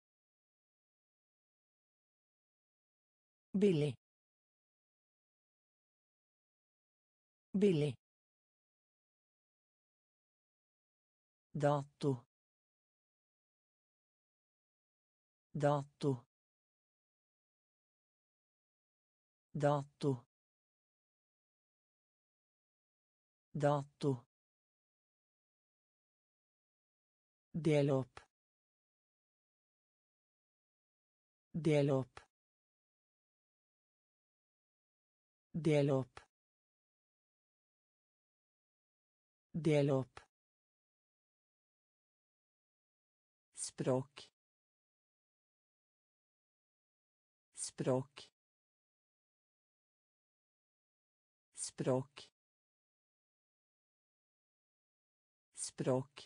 Billig. Billig. Dato. Dato. Dato. Dato. Del opp. Del opp. Del opp. Del opp. Språk. Språk. Språk. Språk.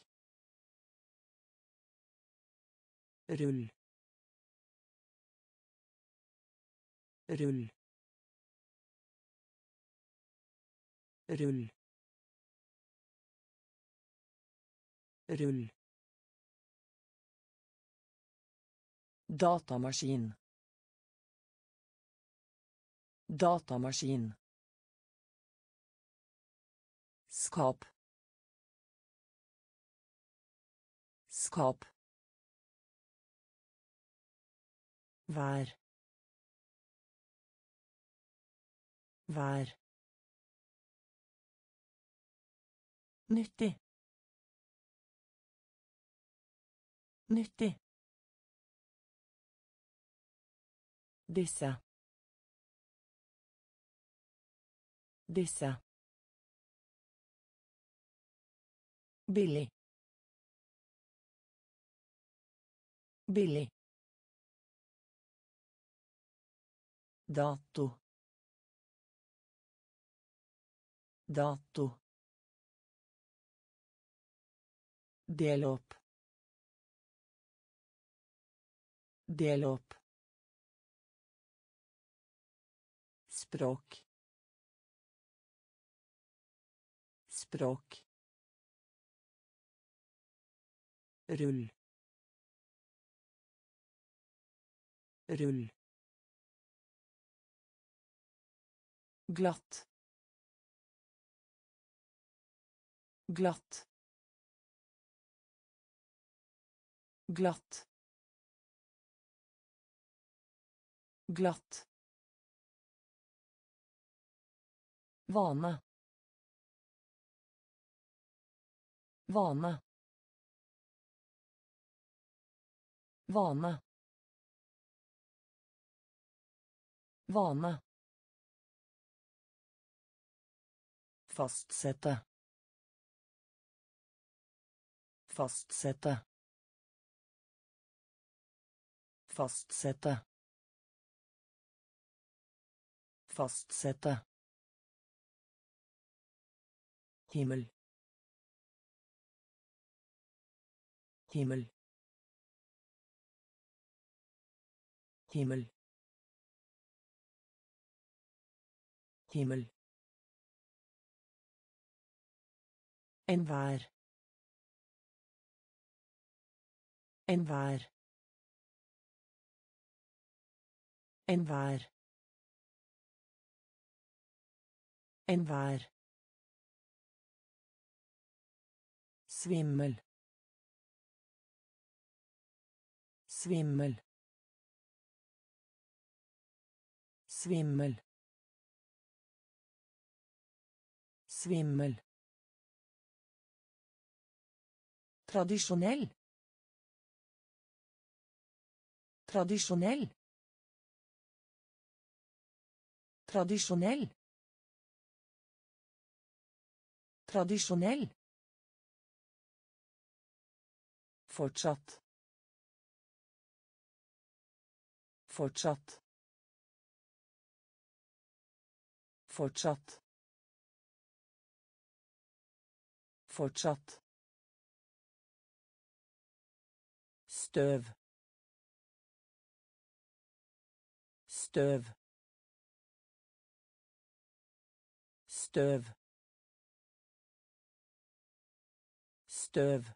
Rull. Rull. Rull. Rull. Datamaskin. Datamaskin. Skap. Skap. Vær. Vær. Nyttig. Nyttig. Disse. Disse. Billig. Billig. Dato. Dato. Del opp. Del opp. Språk. Språk. Rull. Rull. glatt, glatt, glatt, glatt, vane, vane, vane, vane, fastsette, fastsette, fastsette, fastsette, himmel, himmel, himmel, himmel, enhver, enhver, enhver, enhver, svimmel, svimmel, svimmel, svimmel, tradisjonell, tradisjonell, tradisjonell, tradisjonell, fortsatt, fortsatt, fortsatt, fortsatt, støv, støv, støv, støv,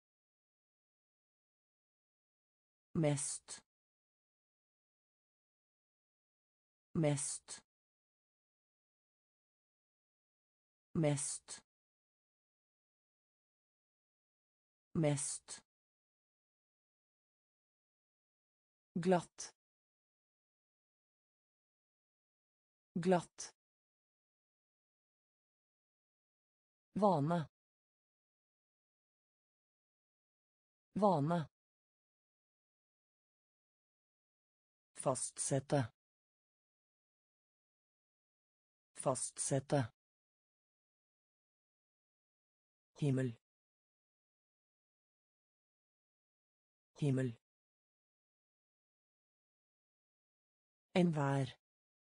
mest, mest, mest, mest, glatt, glatt, vane, vane, fastsette, fastsette, himmel, himmel, enhver,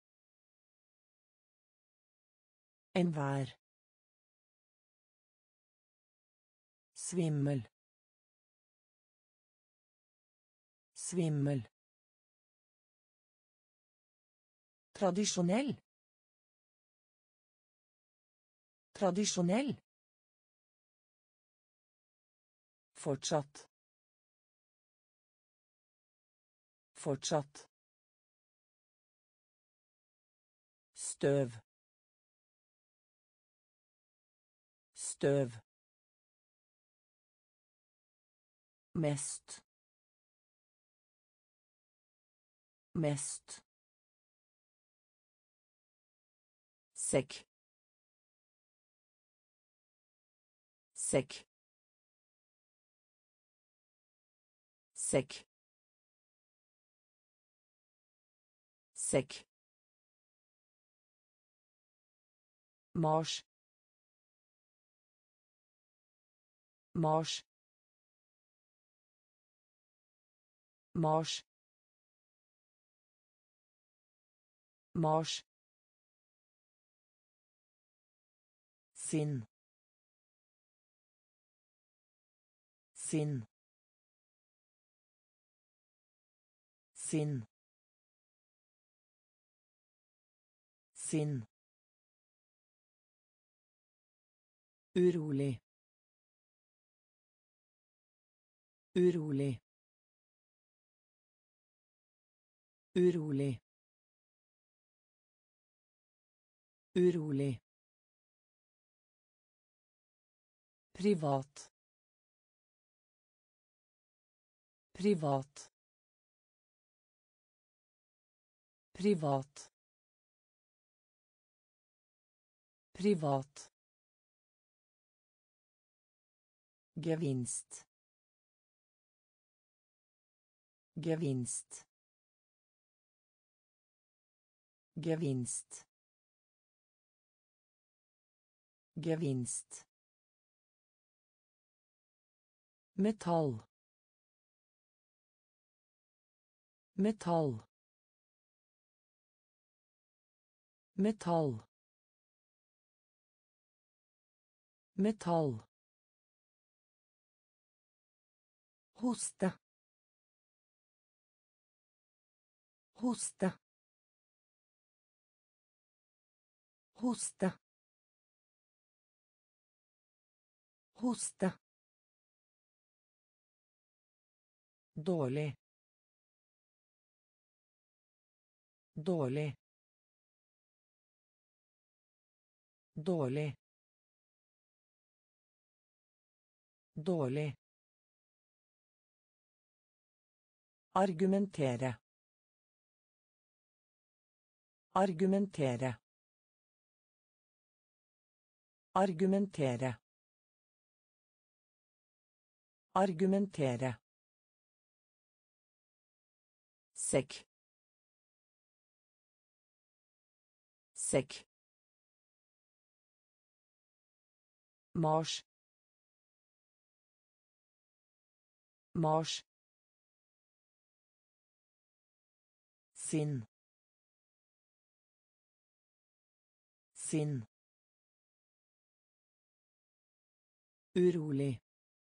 enhver, svimmel, svimmel, tradisjonell, tradisjonell, fortsatt, fortsatt, støv, støv, mest, mest, sekk, sekk, sekk, sekk, mars, mars, mars, mars, sinn, sinn, sinn, sinn, urolig, urolig, urolig, Urolig. Privat. Privat. Privat. Privat. Gevinst. Gevinst. Gevinst. Gevinst. Metall. Metall. Metall. Metall. Hoste. Hoste. Hoste. Hoste. Dårlig. Dårlig. Dårlig. Dårlig. Argumentere. Argumentere. Argumentere. Argumentere. Sekk. Sekk. Mars. Mars. Sinn. Sinn. Urolig.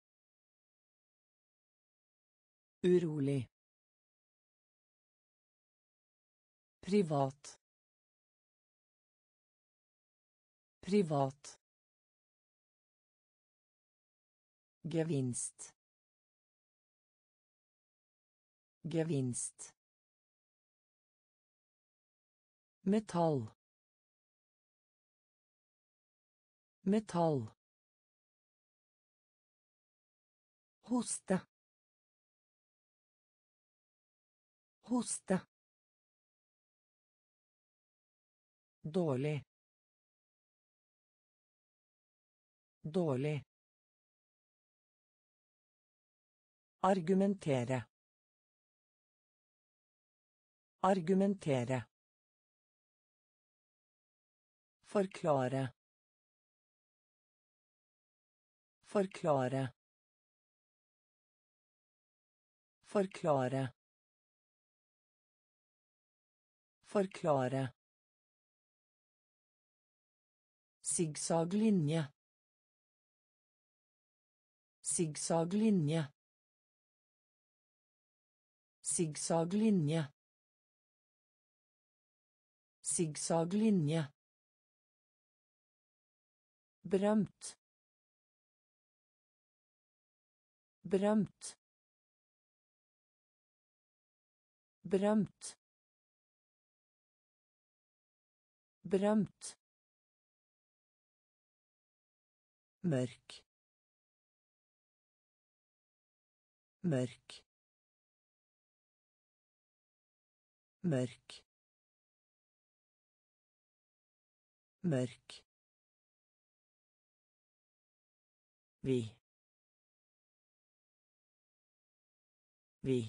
Urolig. Privat. Privat. Gevinst. Gevinst. Metall. Metall. Hoste. Hoste. Dårlig. Dårlig. Argumentere. Argumentere. Forklare. Forklare. Forklare. Forklare. Zigzaglinje. Zigzaglinje. Zigzaglinje. Zigzaglinje. Berømt. Berømt. Berømt. Berømt. Mørk. Mørk. Mørk. Mørk. Vi. Vi.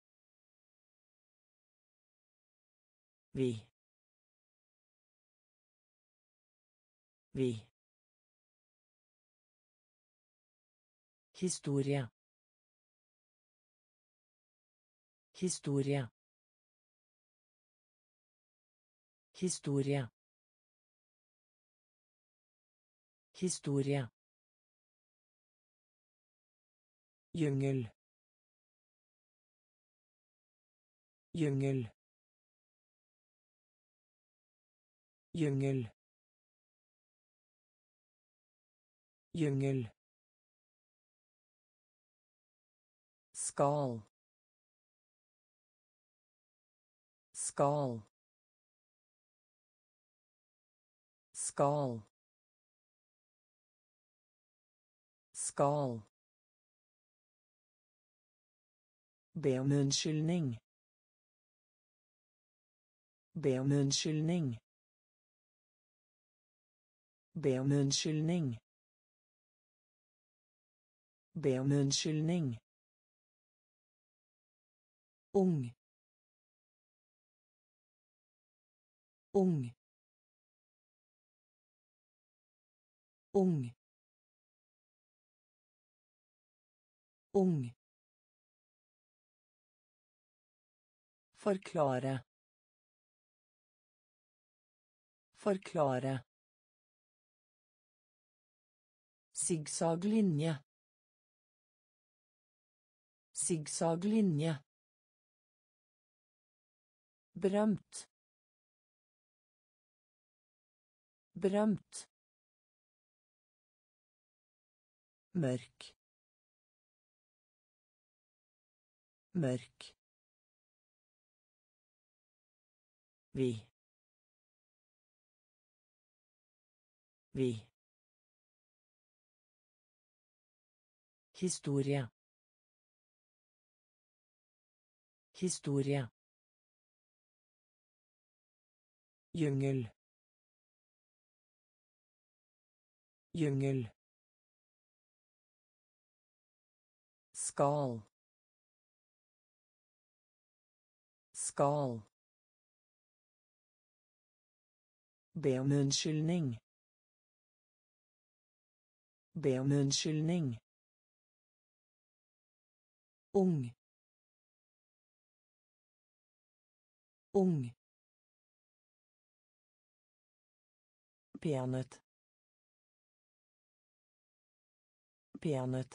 Vi. Vi. Historie. Historie. Historie. Historie. Jungel. Jungel. Jungel. Jungel. Skal. Skal. skal skal be om unnskyldning be om unnskyldning be om unnskyldning be om unnskyldning ung ung ung ung forklare forklare zigzaglinje zigzaglinje berømt berømt mørk mørk vi historie historie jungel jungel skal skal be om unnskyldning be om unnskyldning ung ung peanøtt peanøtt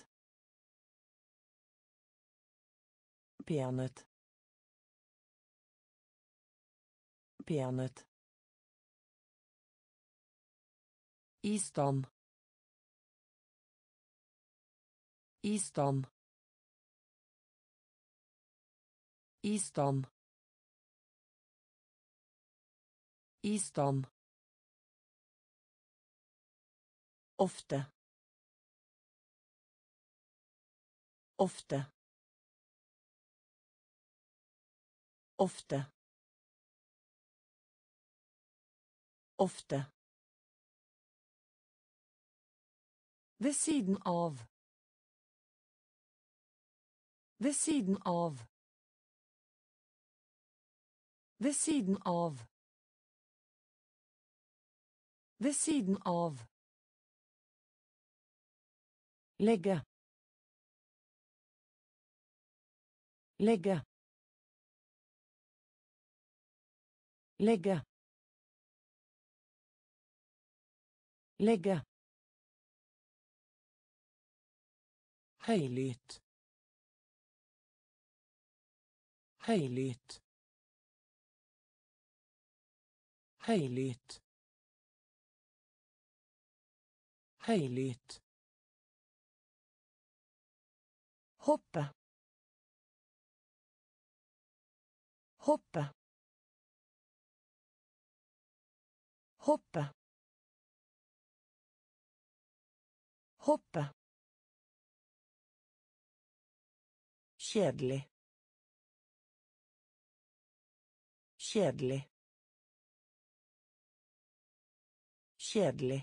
peanøtt peanøtt istand istand istand istand ofte ofte ofte ofte ved siden av ved siden av ved siden av ved siden av legge legge legge legge høylytt høylytt høylytt høylytt hoppe hoppe hoppe hoppe kjedelig kjedelig kjedelig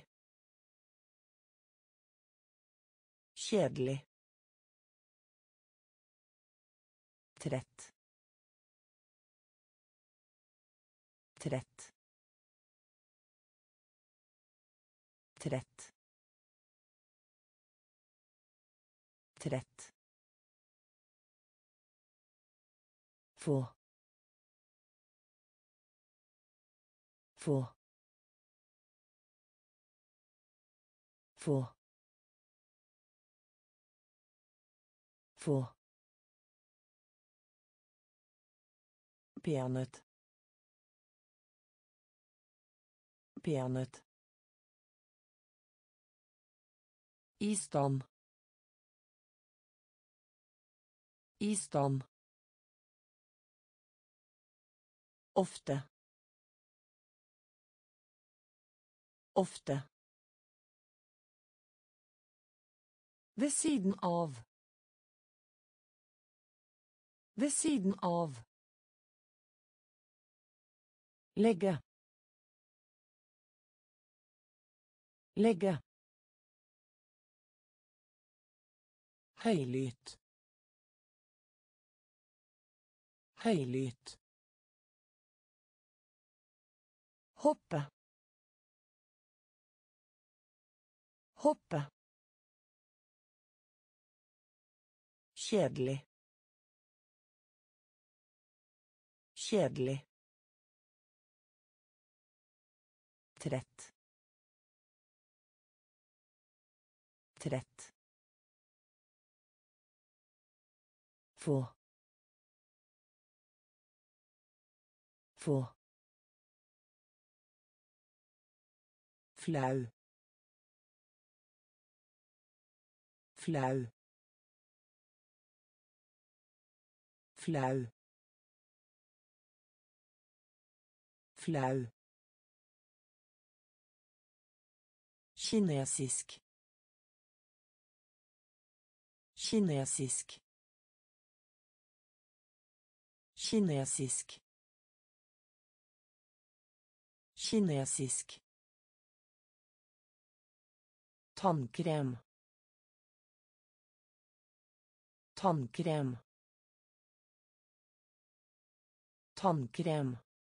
kjedelig trett trett trett trett få få få få peanøtt peanøtt istand istand ofte Ofte. Ved siden av. Ved siden av. Legge. Legge. Høylytt. Høylytt. Hoppe. Hoppe. Kjedelig. Kjedelig. Trett. Trett. Få. Få. Flau. Flau. Flau. Flau. Kinesisk. Kinesisk. Kinesisk. Kinesisk. Tannkrem. Tannkrem. Tannkrem.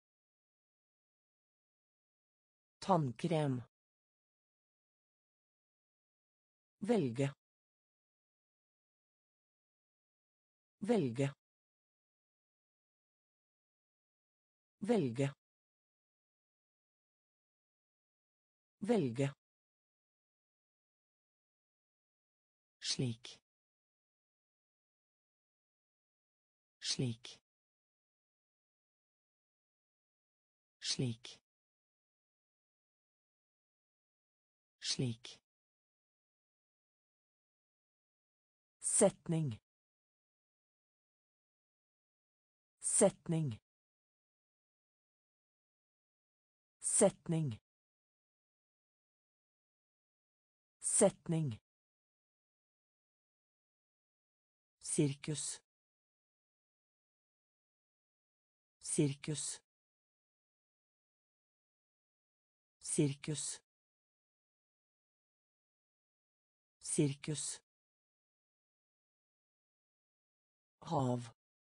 Tannkrem. Velge. Velge. Velge. Velge. Slik. Slik. Slik. Slik. Setning. Setning. Setning. Setning. Sirkus. Sirkus. Sirkus. Sirkus. Hav.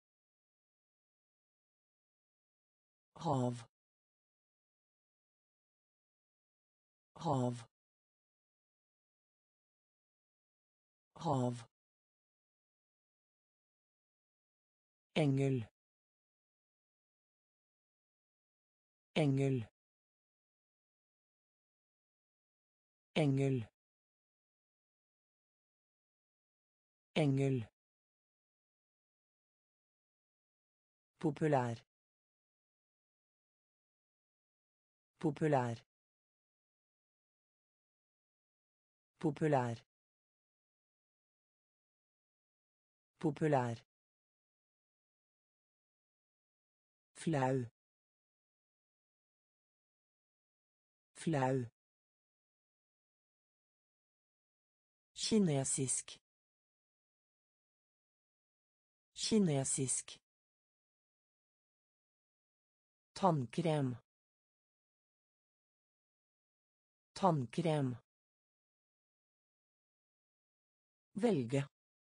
Hav. Hav. Hav. Engel. Engel. Engel. Engel. Populær. Populær. Populær. Populær. Flau. Flau. Kinesisk. Kinesisk. Tannkrem. Tannkrem. Velge.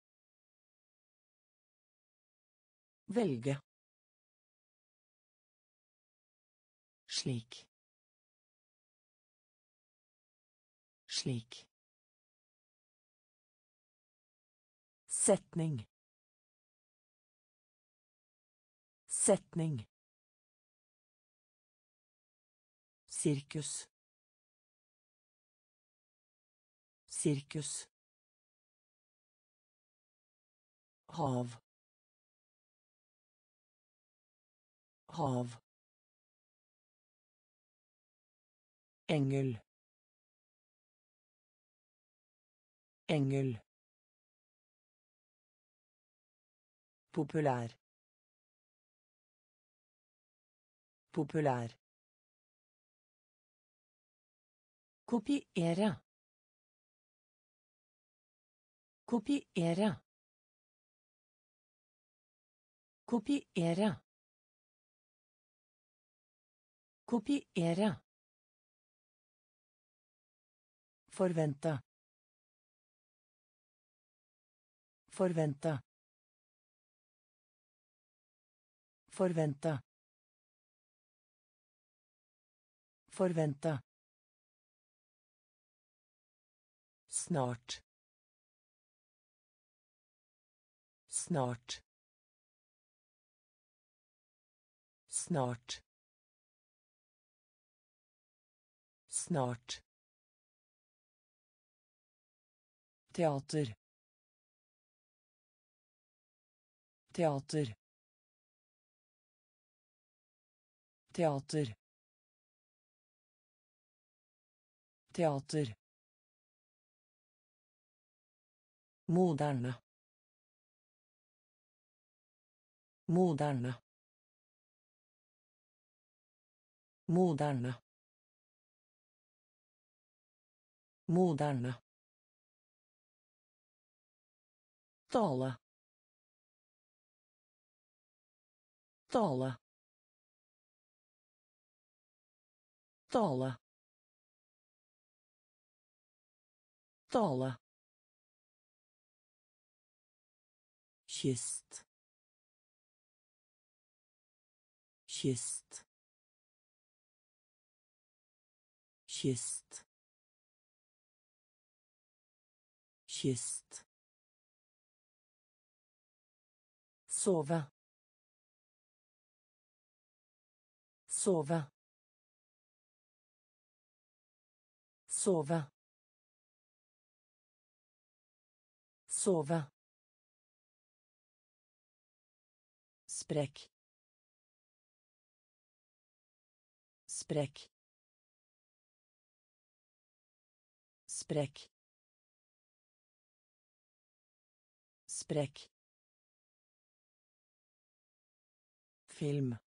Velge. Slik. Slik. Setning. Setning. Sirkus. Sirkus. Hav. Hav. Engel. Engel. Populær. Populær. Kopiere. Kopiere. Kopiere. Kopiere. Forvente. Forvente. Forvente. Forvente. Snart. Snart. Snart. Snart. Teater. Teater. Teater. Teater. Moderne. Moderne. Moderne. Moderne. Tale. Tale. Tale. Tale. Kyst. Kyst. Kyst. Kyst. Sove. Sove. Sove. Sove. Sprekk. Sprekk. Sprekk. Sprekk. Film.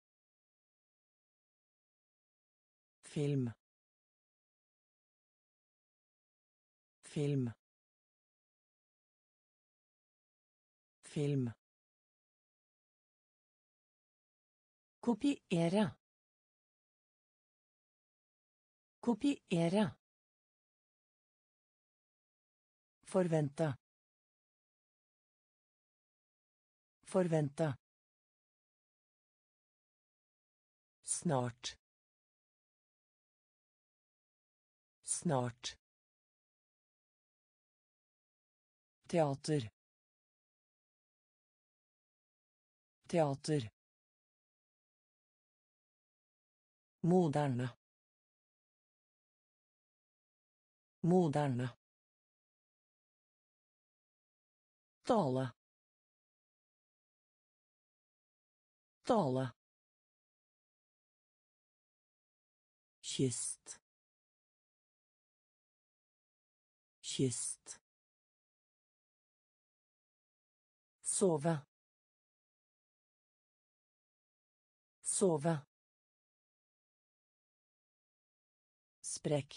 Film. Film. Film. Kopiere. Kopiere. Forvente. Forvente. Snart. Snart. Teater. Teater. Moderne. Moderne. Tale. Tale. Kyst. Kyst. Sove. Sove. Sprekk.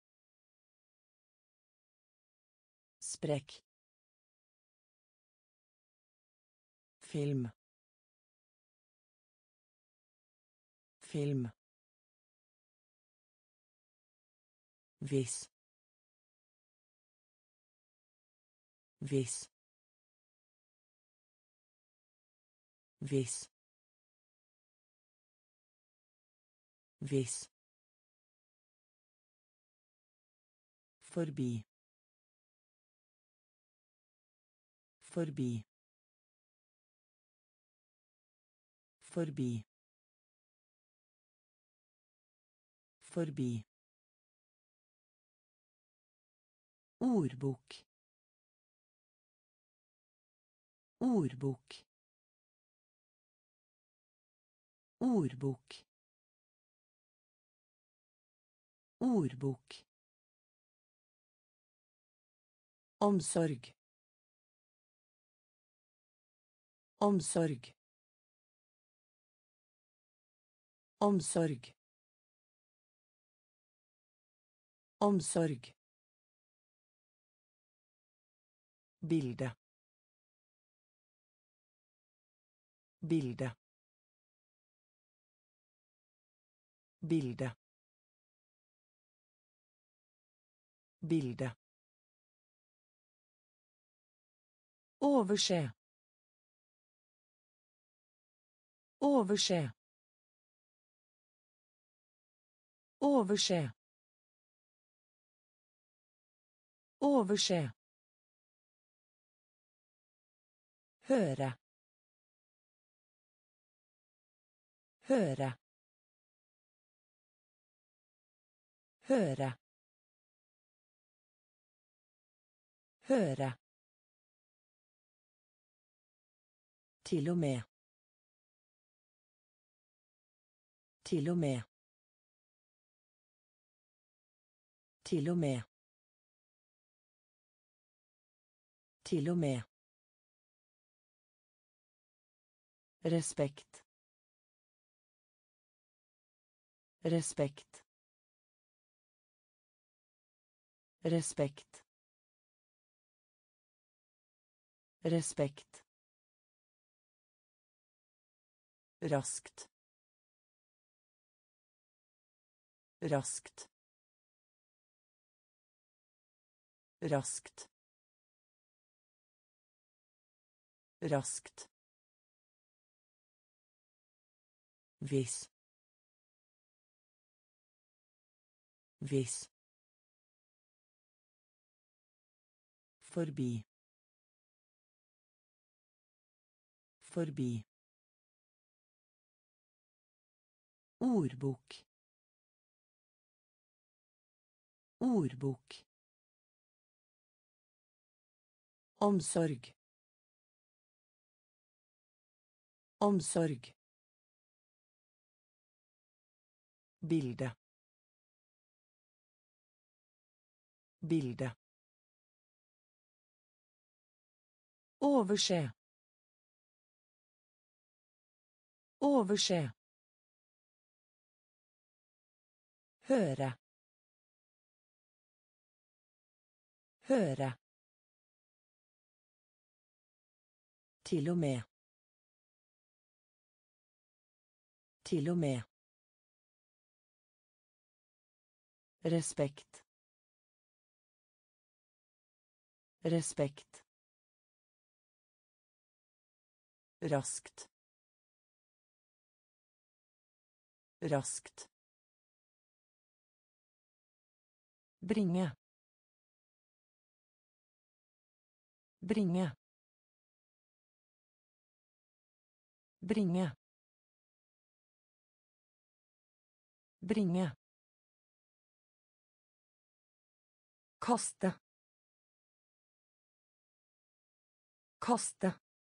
Sprekk. Film. Film. Hvis. Hvis. Hvis. Hvis. Forbi. Forbi. Forbi. Forbi. Ordbok. Ordbok. Ordbok. Ordbok. Omsorg. Omsorg. Omsorg. Omsorg. Bilde. Bilde. Bilde. Bilde. Overse. Overse. Overse. Overse. Høre. Høre. Høre. Høre. Til og med. Til og med. Til og med. Til og med. Respekt. Respekt. Respekt. Respekt. Raskt. Raskt. Raskt. Raskt. Hvis. Hvis. Forbi. Forbi. Ordbok. Ordbok. Omsorg. Omsorg. Bilde. Bilde. Overse. Overse. Høre. Høre. Til og med. Til og med. Respekt. Respekt. Raskt. Raskt. Bringe. Bringe. Bringe. Bringe. Kaste. Kaste.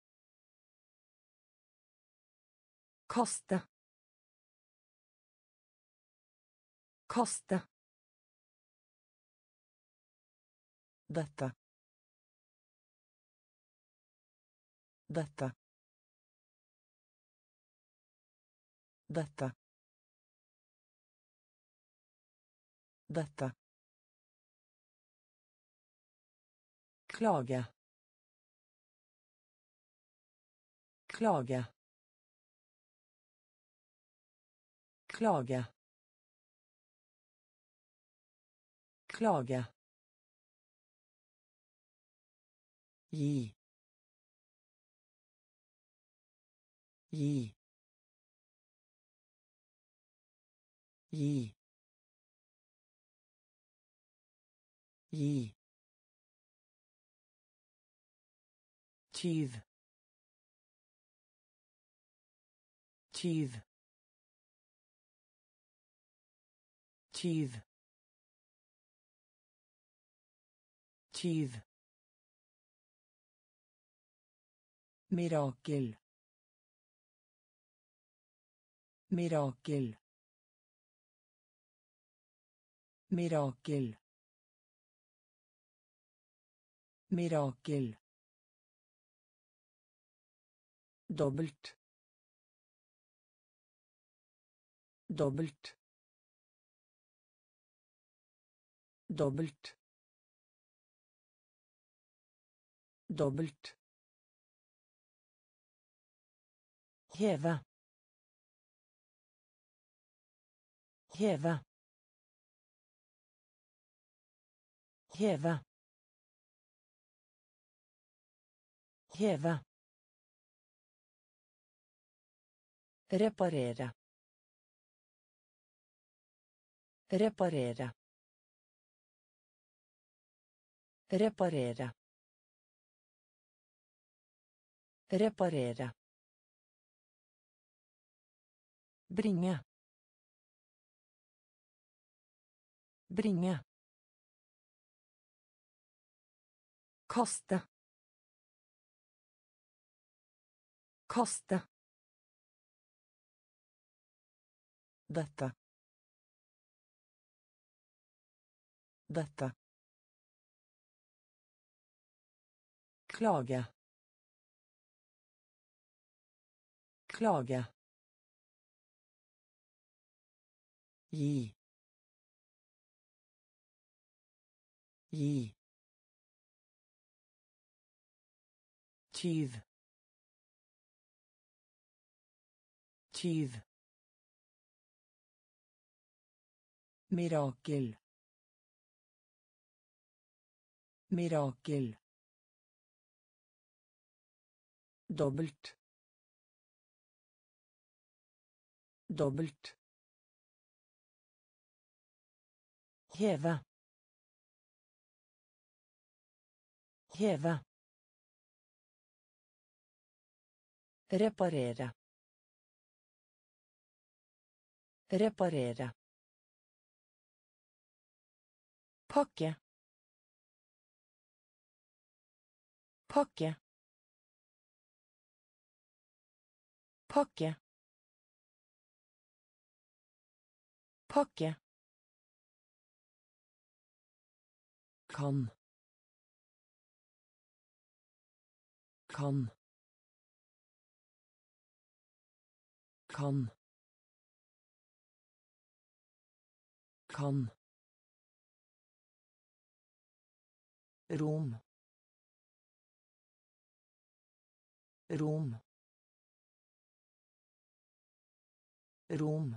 Kaste. Kaste. Dette. Dette. Dette. Dette. Klage. Klage. Klage. Klage. Gi. Gi. Gi. Gi. Tyv. Tyv. Tyv. Tyv. Mirakel. Mirakel. Mirakel. Mirakel. Dobbelt. Dobbelt. dobbelt dobbelt heve heve heve heve reparere reparere reparere reparere bringe bringe kaste kaste dette dette klage klage gi gi tyv tyv mirakel mirakel dobbelt dobbelt heve heve reparere reparere pakke pakke pakke pakke kan kan kan kan rom rom rom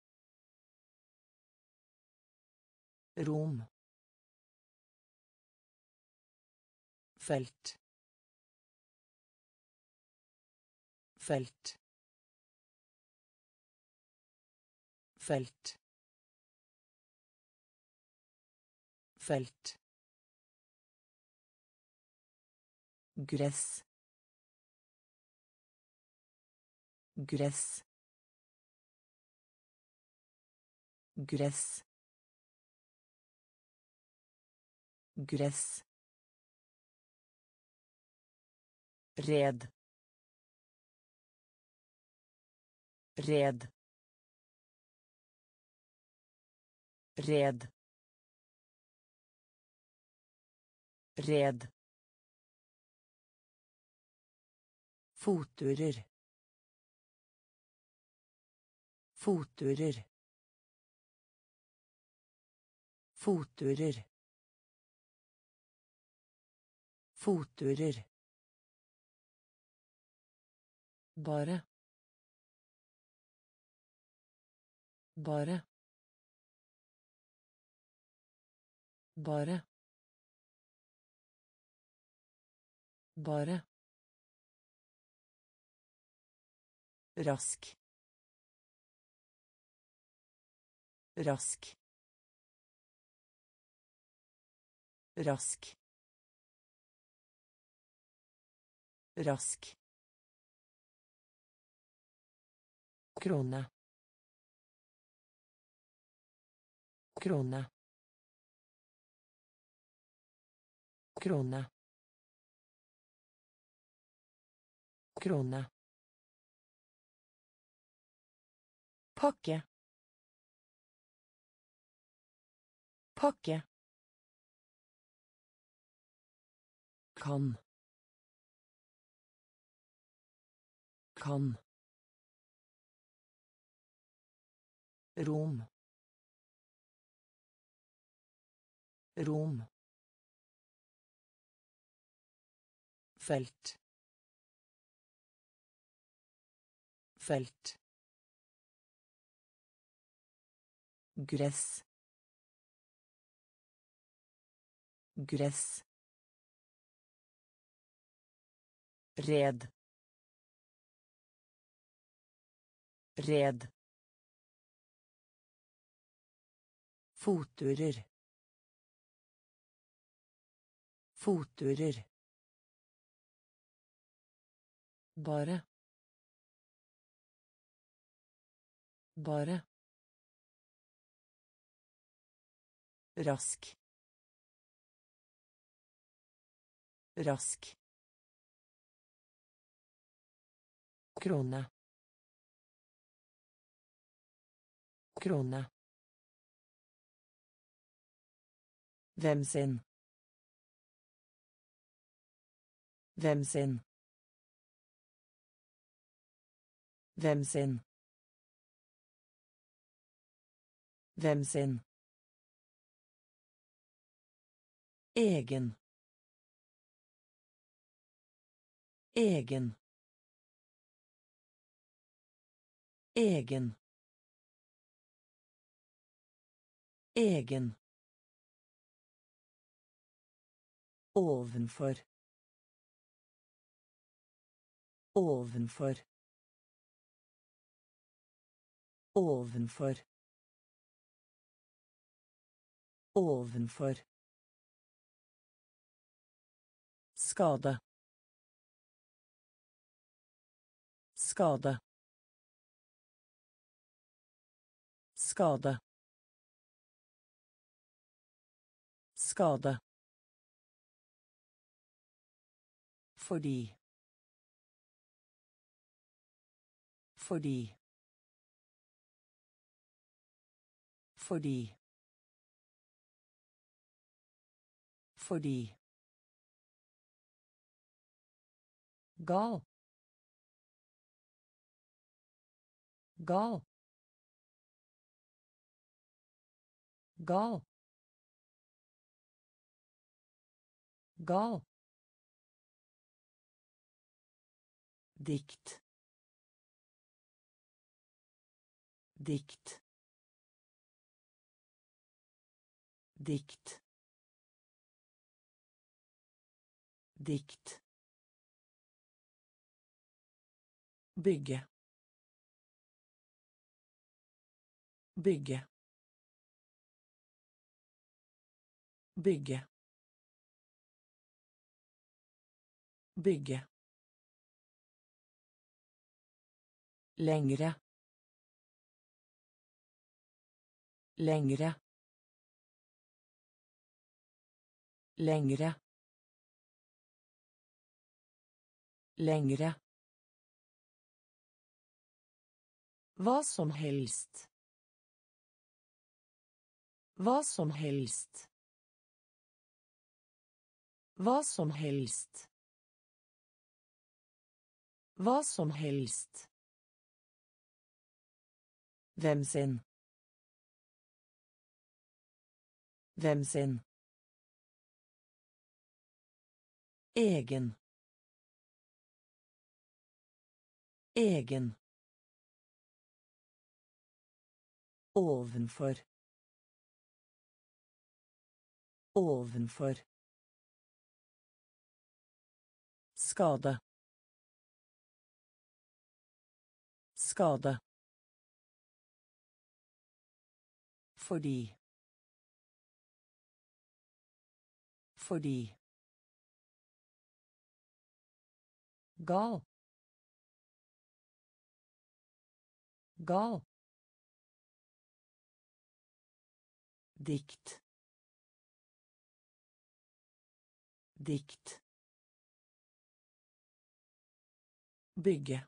rom felt felt felt felt gress gress gress gress red red red red fotturer fotturer fotturer fotturer bare bare bare bare rask rask rask rask krone krone krone krone pakke pakke kan kan rom Rom. Felt. Felt. Gress. Gress. Red. Red. Fotturer. Fotturer. Bare. Bare. Rask. Rask. Krone. Krone. Hvem sin? Hvem sin? Hvem sin? Hvem sin? Egen. Egen. Egen. Egen. Ovenfor. Ovenfor. Ovenfor. Ovenfor. Skade. Skade. Skade. Skade. Fordi. Fordi. Fordi. Fordi. Gal. Gal. Gal. Gal. Dikt. Dikt. Dikt. Dikt. Bygge. Bygge. Bygge. Bygge. Lengre. Lengre. Lengre. Lengre. Hva som helst. Hva som helst. Hva som helst. Hva som helst. Hvem sin? Hvem sin? Egen. Egen. Ovenfor. Ovenfor. Skade. Skade. Fordi. Fordi. Gal. Gal. Dikt. Dikt. Bygge.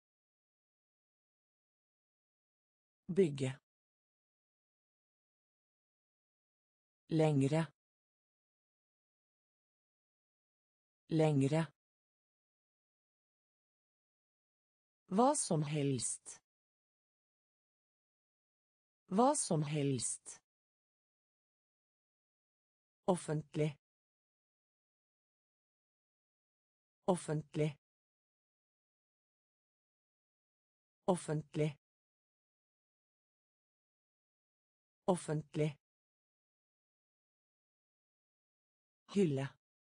Bygge. Lengre. Lengre. Hva som helst. Hva som helst. offentlig, offentlig, offentlig, offentlig, hylle,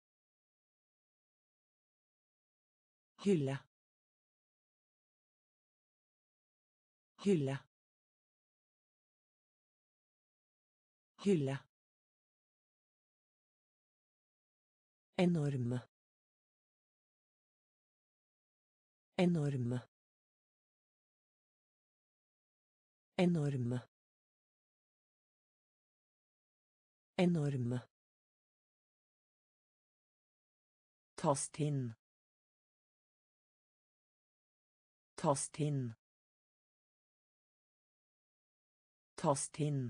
hylle, hylle, hylle, enorme, enorme, enorme, enorme, tast in, tast in, tast in,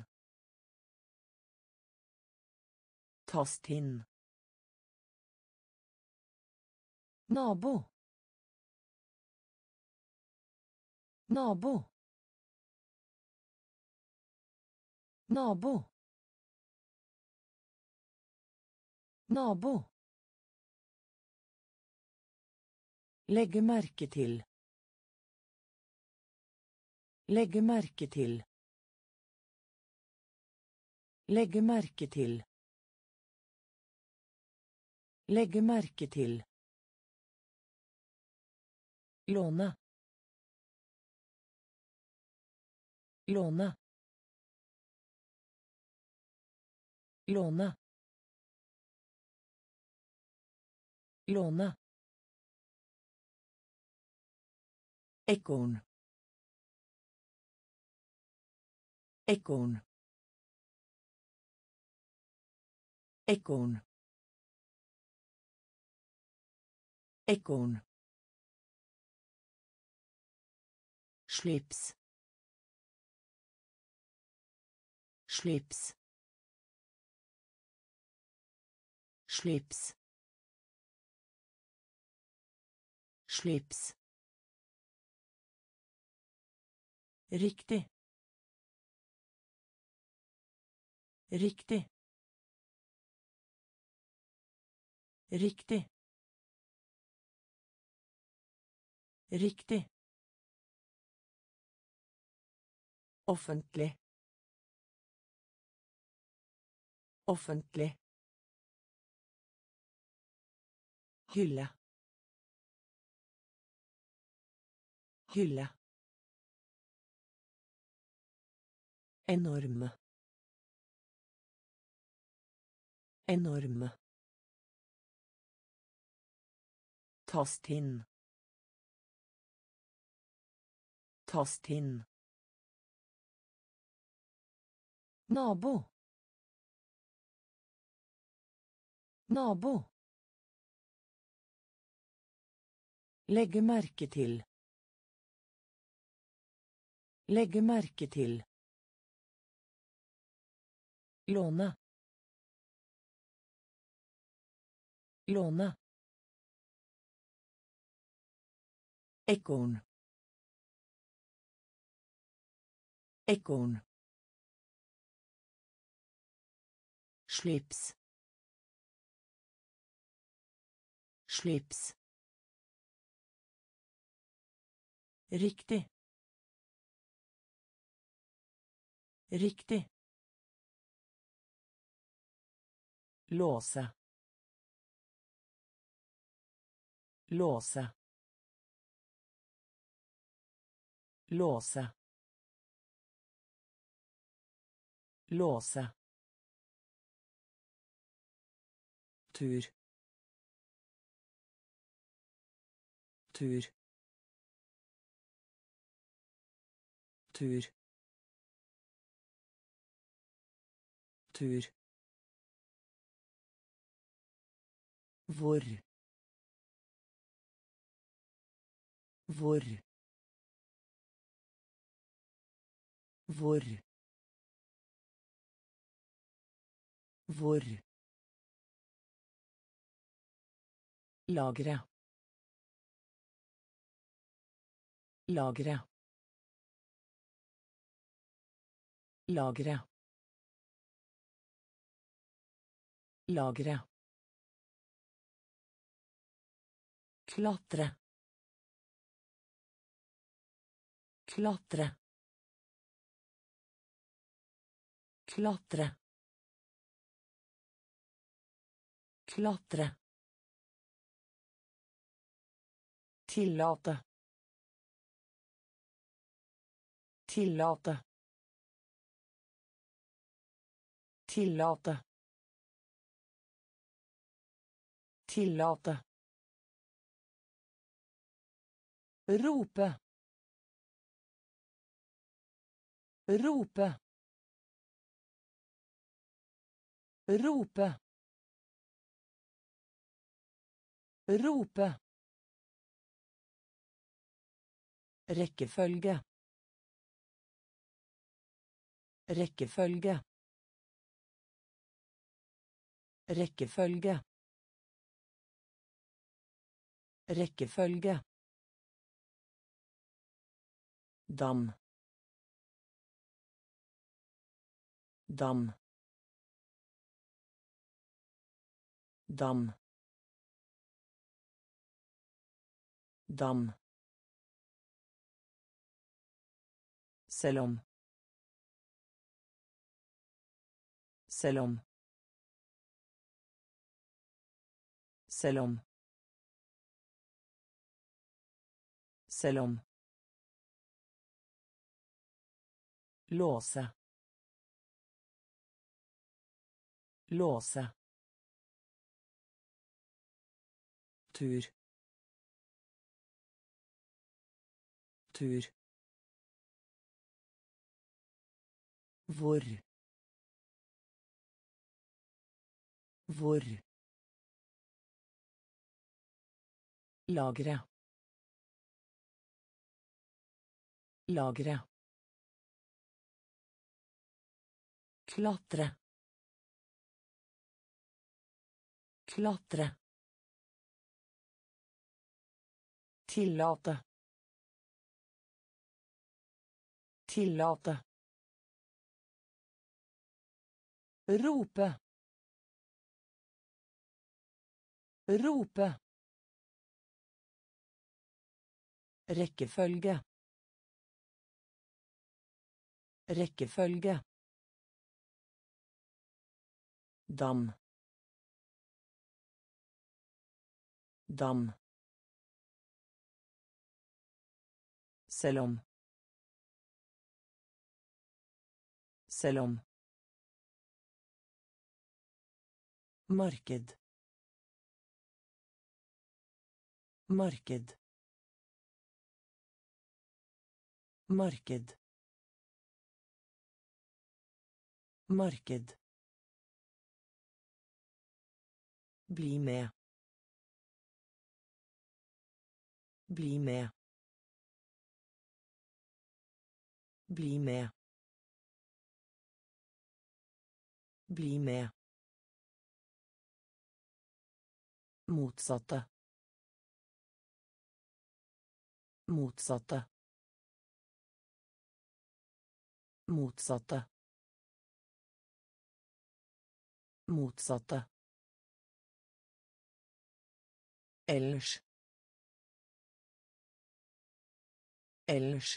tast in, nabo, nabo, nabo, nabo, legge merke til, legge merke til, legge merke til, legge merke til, låne, låne, låne, låne, ekorn, ekorn, ekorn, ekorn, slips, slips, slips, slips, riktig, riktig, riktig, riktig, offentlig, offentlig, hylle, hylle, enorme, enorme, tast in, tast in, nabo, nabo, legge merke til, legge merke til, låne, låne, ekorn, ekorn, slips, slips, riktig, riktig, låse, låse, låse, låse, tur, tur, tur, tur, hvor, hvor, hvor, hvor, lagre, lagre, lagre, Lagre. Klatre. Klatre. Klatre. Klatre. Tillate. Tillate. Tillate. Tillate. Rope. Rope. Rope. Rope. Rekkefølge. Rekkefølge. Rekkefølge. Rekkefølge. Dam. Dam. Dam. Dam. Selv om. Selv om. Selv om. Selv om. Låse. Låse. Tur. Tur. Hvor. Hvor. Lagre. Lagre. Klatre. Klatre. Tillate. Tillate. Rope. Rope. Rekkefølge. Rekkefølge. Dam. Dam. Selv om. Selv om. Marked. Marked. Marked. Marked. Bli med. Bli med. Bli med. Bli med. Motsatte. Motsatte. Motsatte. Motsatte. Ellers. Ellers.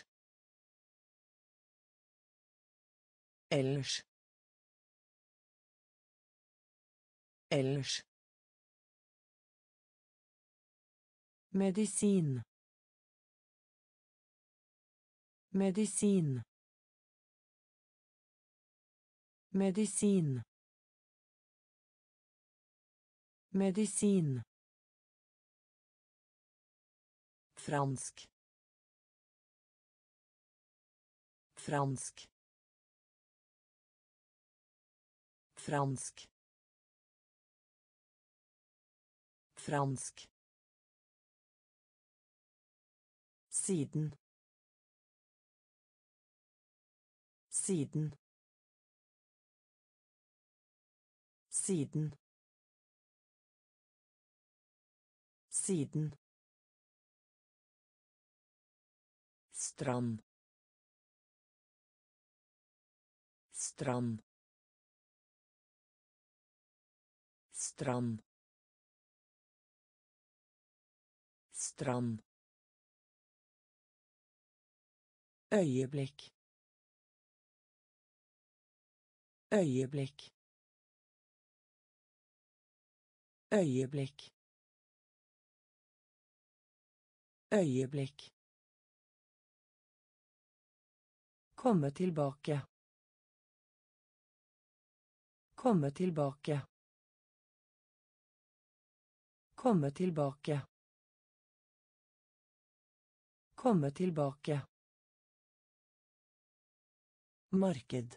Ellers. Ellers. Medisin. Medisin. Medisin. Medisin. Fransk. Fransk. Fransk. Fransk. Siden. Siden. Siden. Siden. Strand. Strand. Strand. Strand. Øyeblikk. Øyeblikk. Øyeblikk. Øyeblikk. Komme tilbake. Komme tilbake. Komme tilbake. Komme tilbake. Marked.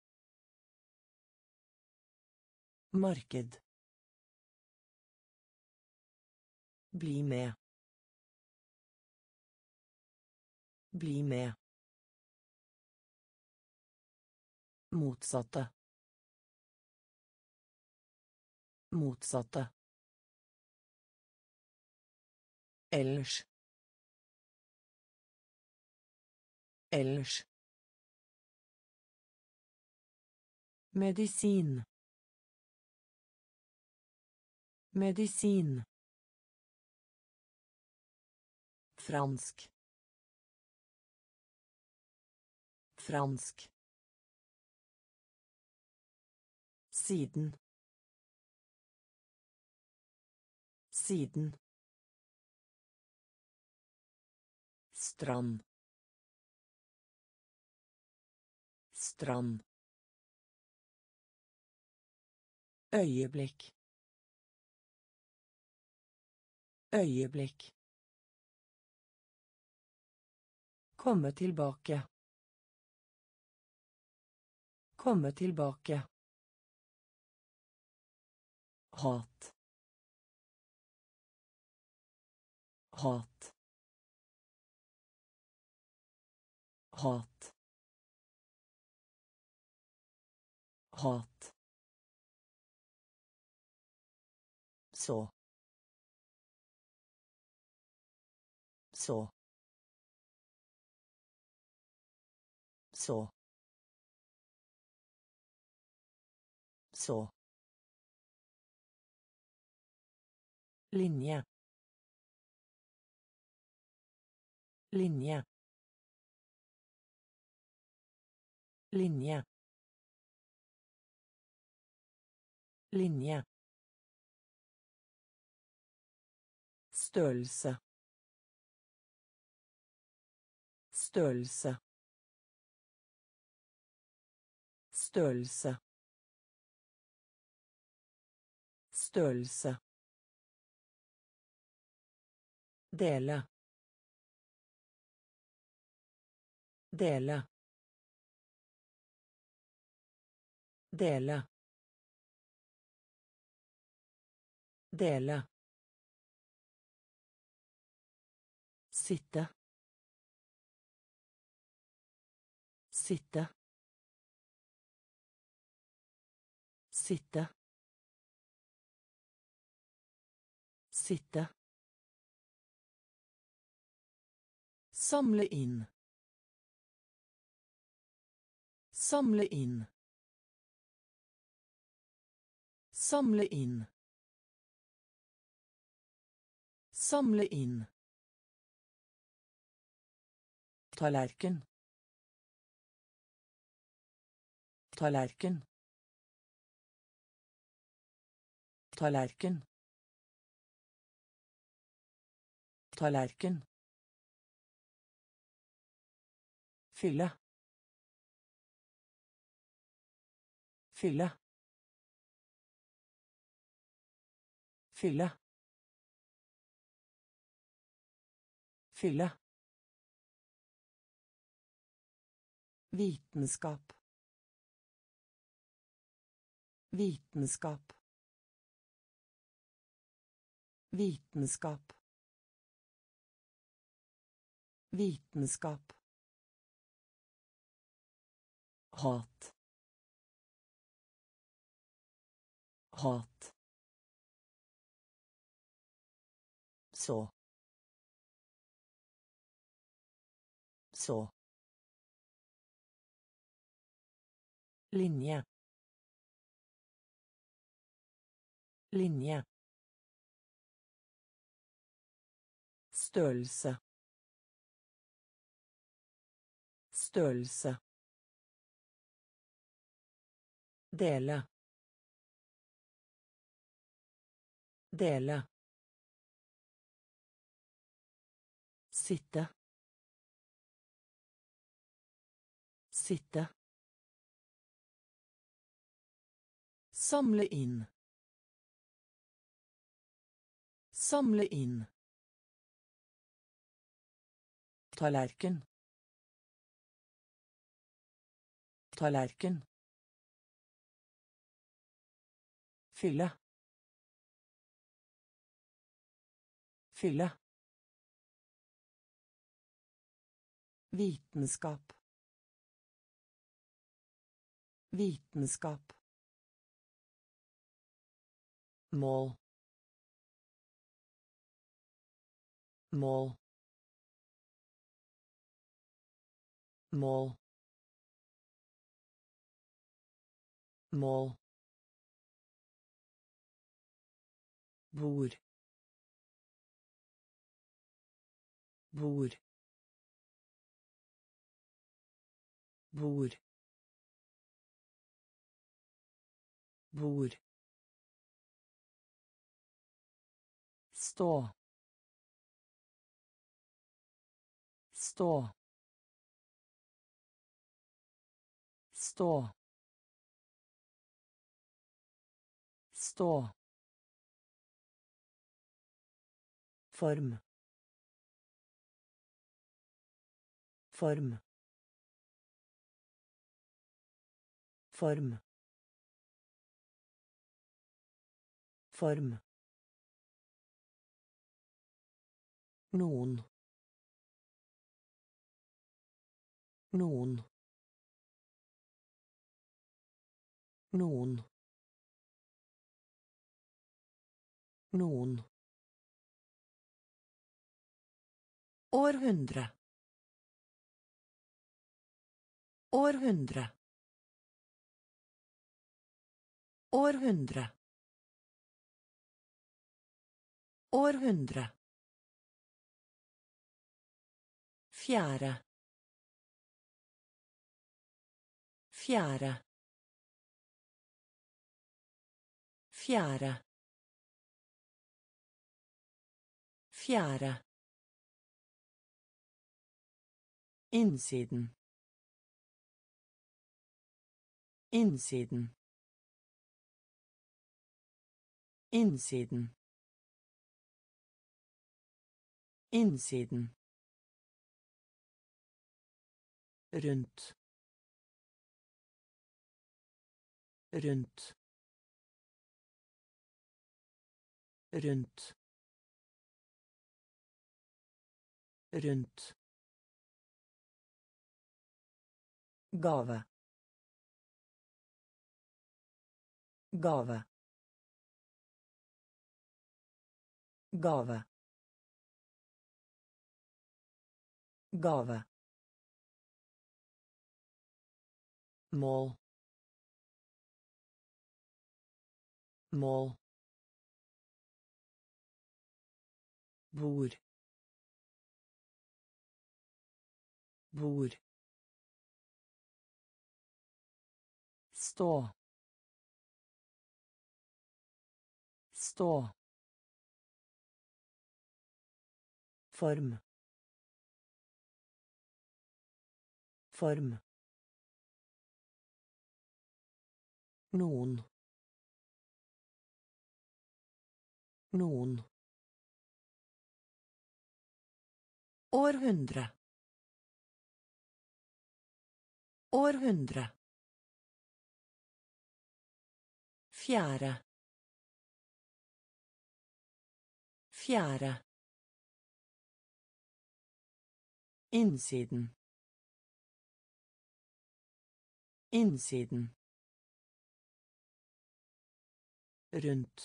Marked. Bli med. Bli med. Motsatte. Motsatte. Ellers. Ellers. Medisin. Medisin. Fransk. Fransk. Siden. Siden. Strand. Strand. Øyeblikk. Øyeblikk. Komme tilbake. Komme tilbake. Hat. Hat. Hat. Hat. Så. Så. Så. Så. Linje. Linje. Linje. Linje. Størrelse. Størrelse. Størrelse. Størrelse. Dele. Dele. Dele. Dele. Sitte. Sitte. Sitte. Sitte. Samle inn. Samle inn. Samle inn. Samle inn. Tallerken. Tallerken. Tallerken. Tallerken. Fylle. Fylle. Fylle. Fylle. Vitenskap. Vitenskap. Vitenskap. Vitenskap. Hat. Hat. Så. Så. Linje. linje, størrelse, størrelse, dele, dele, sitte, sitte, samle inn, samle inn, tallerken, tallerken, fylle, fylle, vitenskap, vitenskap, mål, mål, mål, mål, bord, bord, bord, bord, stå, stå, stå, stå, form, form, form, form, noen, noen, noen, noen, århundre, århundre, århundre, århundre, fjære, fjære, fjære, fjære, innsiden, innsiden, innsiden, innsiden, rundt, rundt, rundt, rundt, gave, gave, gave, gave, mål, mål, bord, bord, stå, stå, form, form, noen, noen, århundre, århundre, fjære, fjære, innsiden, innsiden, rundt,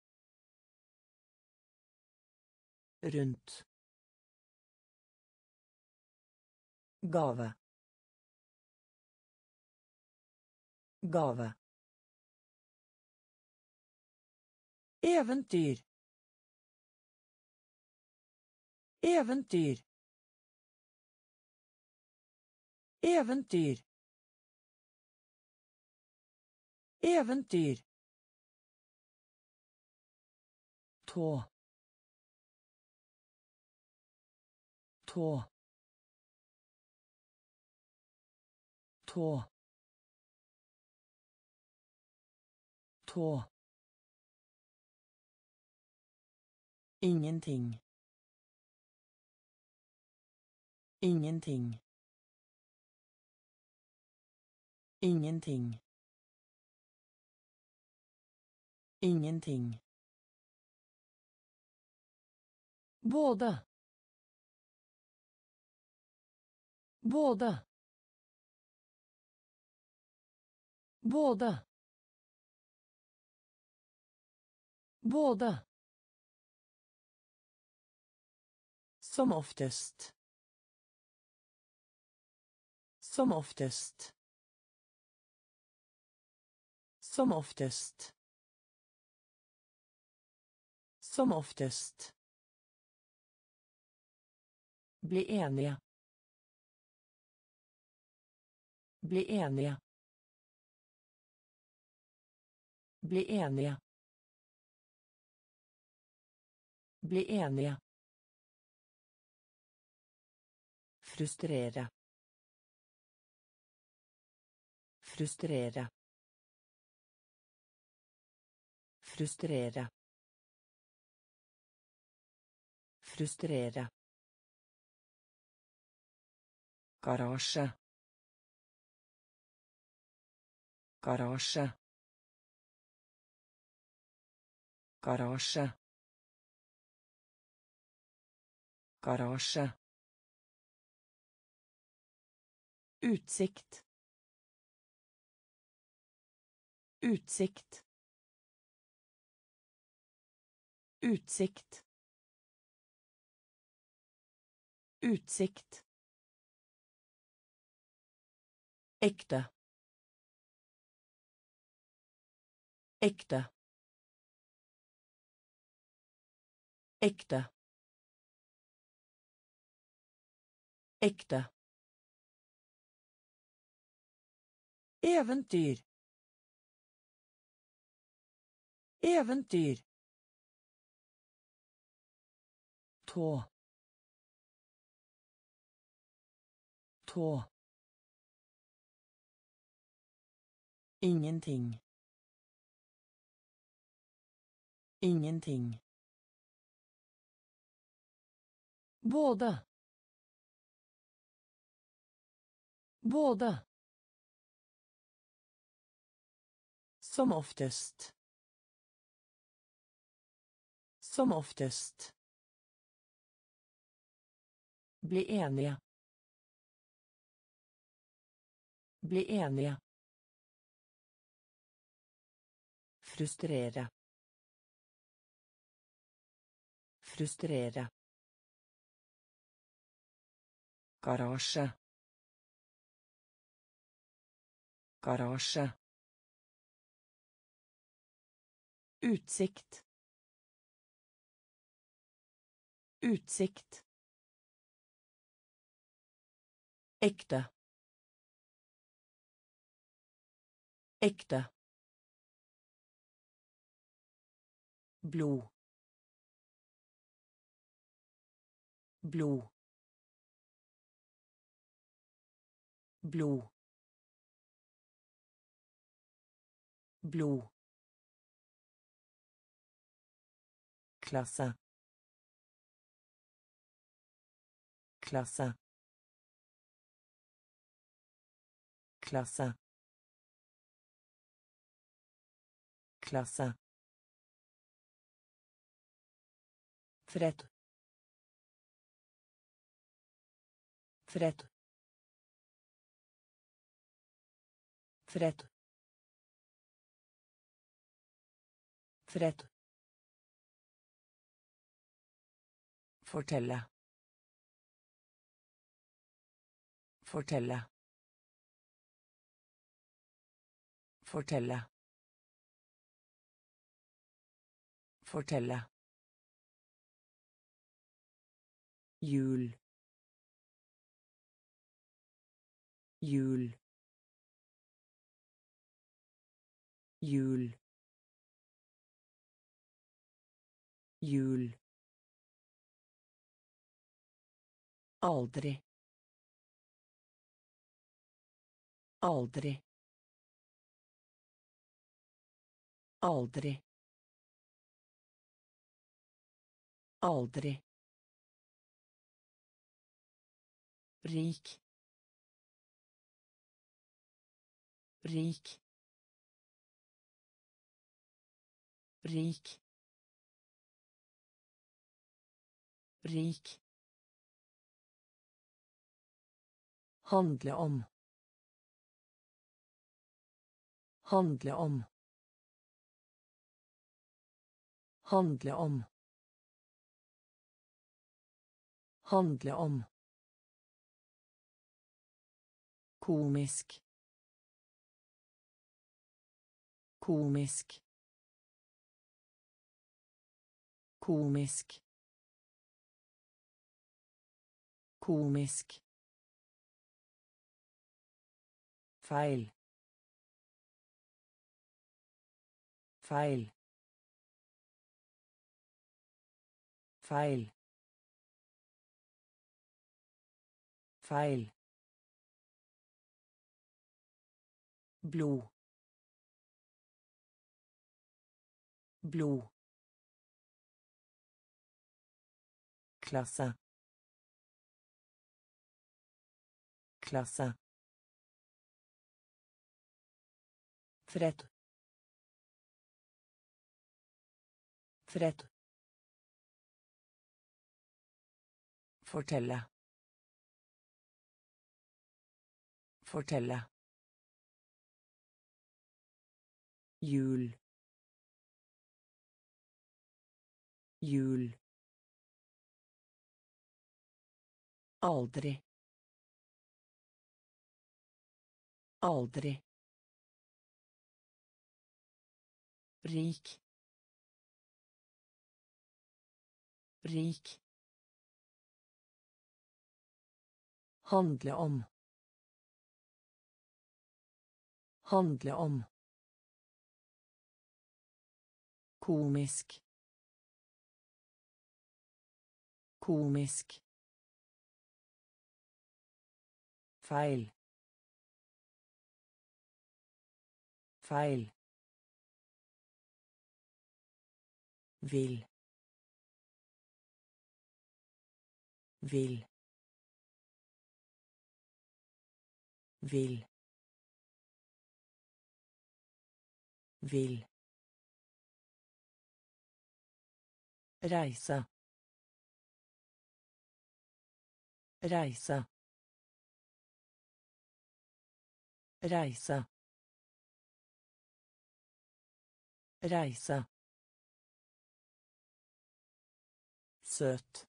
rundt, gave, gave, Äventyr. Äventyr. Äventyr. Äventyr. Tå. Tå. Tå. Tå. Ingenting. Ingenting. Ingenting. Ingenting. Båda. Båda. Båda. Båda. Som oftest. Som oftest. Som oftest. Som oftest. Bli eniga. Bli eniga. Bli eniga. Bli eniga. Frustrera. Frustrera. Frustrera. Frustrera. Garasje. Garasje. Garasje. Garasje. Utsikt. Utsikt. Utsikt. Utsikt. Äkta. Äkta. Äkta. Äkta. Äventyr. Äventyr. Tå. Tå. Ingenting. Ingenting. Båda. Båda. Som oftest. Som oftest. Bli eniga. Bli eniga. Frustrera. Frustrera. Garasje. Garasje. Utsikt. Utsikt. Äkta. Äkta. Blod. Blod. Blod. Blod. Klasse. Klasse. Klasse. Klasse. Fred. Fred. Fred. Fred. Fortelle. Fortelle. Fortelle. Fortelle. Jul. Jul. Jul. Jul. Aldri. Aldri. Aldri. Aldri. Rik. Rik. Rik. Rik. Handle om. Handle om. Handle om. Handle om. Komisk. Komisk. Komisk. Komisk. Feil. Feil. Feil. Feil. Blod. Blod. Klasse. Klasse. Freddo. Freddo. Fortelle. Fortelle. Jul. Jul. Aldri. Aldri. Rik. Rik. Handle om. Handle om. Komisk. Komisk. Feil. Feil. Vil. Vil. Vil. Vil. Reise. Reise. Reise. Reise. Søt.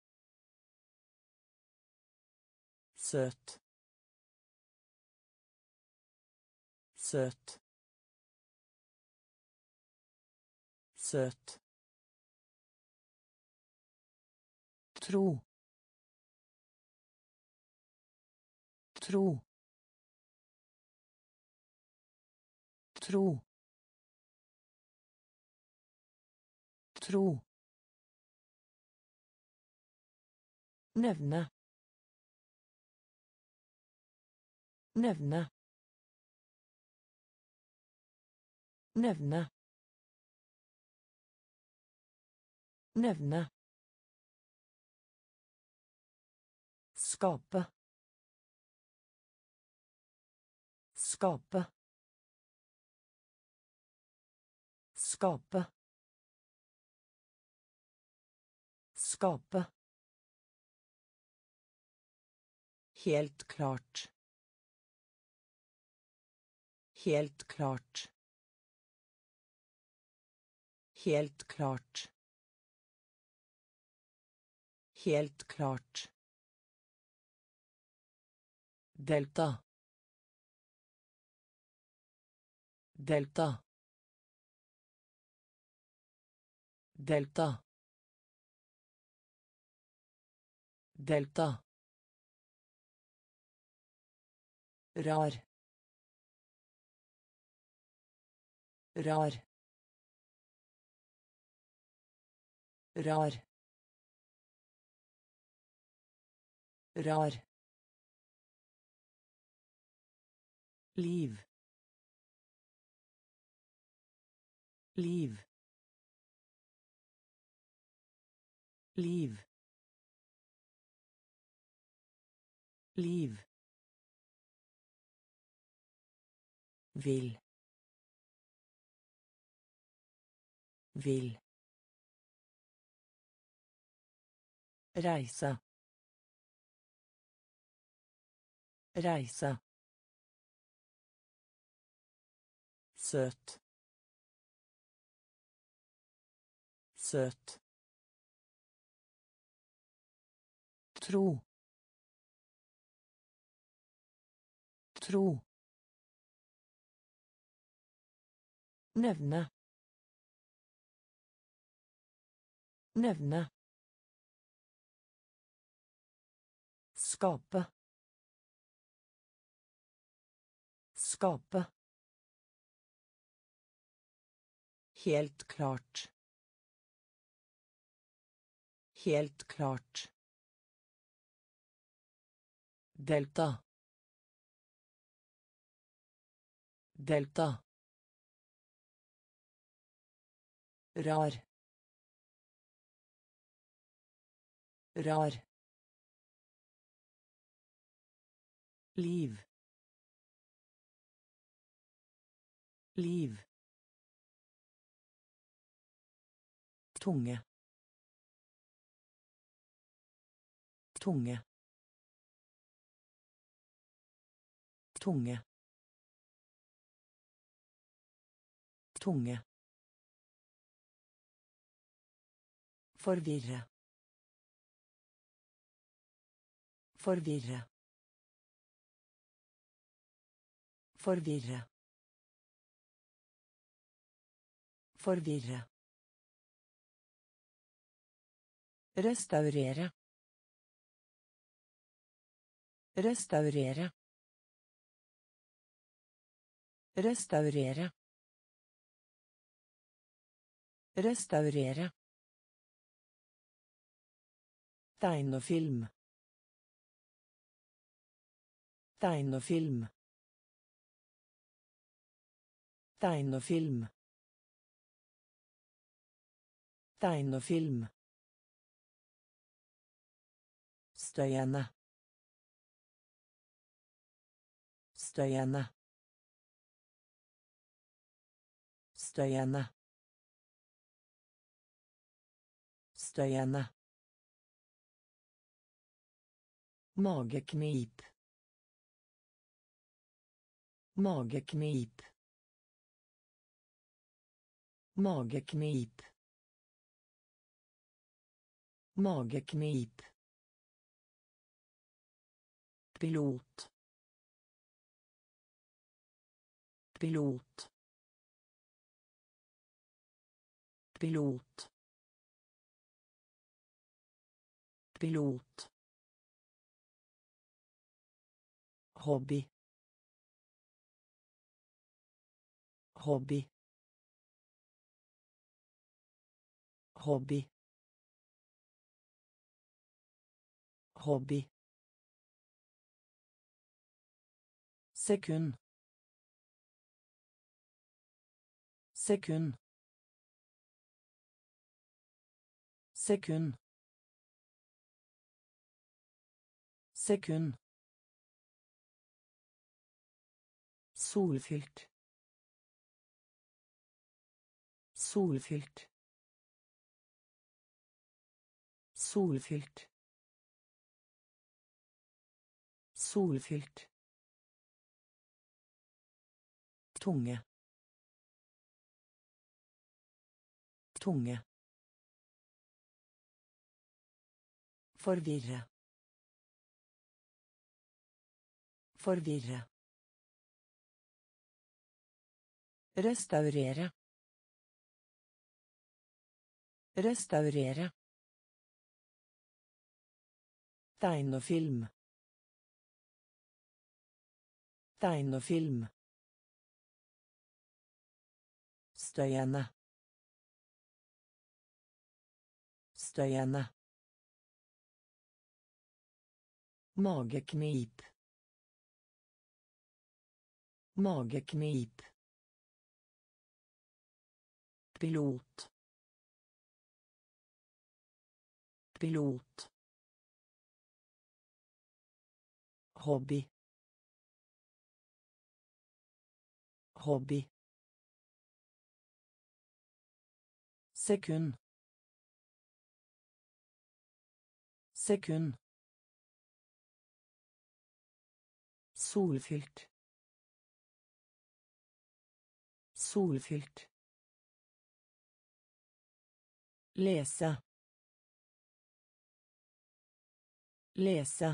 Søt. Søt. Søt. Tro. Tro. Tro. Tro. Nevne. Nevne. Nevne. Nevne. Skape. Skape. Skape. Skape. Helt klart. Helt klart. Helt klart. Helt klart. Delta. Delta. delta, delta, rar, rar, rar, rar, liv, liv, liv, liv, vil, vil, reise, reise, søt, søt, tro, tro, nevne, nevne, skape, skape, helt klart, helt klart, delta, delta, rar, rar, liv, liv, tunge, tunge, tunge, tunge, forvirre, forvirre, forvirre, forvirre, restaurere, restaurere, restaurere, restaurere, tegnefilm, tegnefilm, tegnefilm, tegnefilm, støyende, støyende, støyende, støyende, mageknip, mageknip, mageknip, mageknip, pilot, pilot, pilot, pilot, hobby, hobby, hobby, hobby, sekund, sekund, sekund, sekund, solfylt, solfylt, solfylt, solfylt, tunge, tunge, forvirre, forvirre, restaurere, Restaurere. Tegnefilm. Tegnefilm. Støyende. Støyende. Mageknip. Mageknip. Pilot. Pilot. Hobby. Hobby. Sekund. Sekund. Solfylt. Solfylt. Lese. Lese.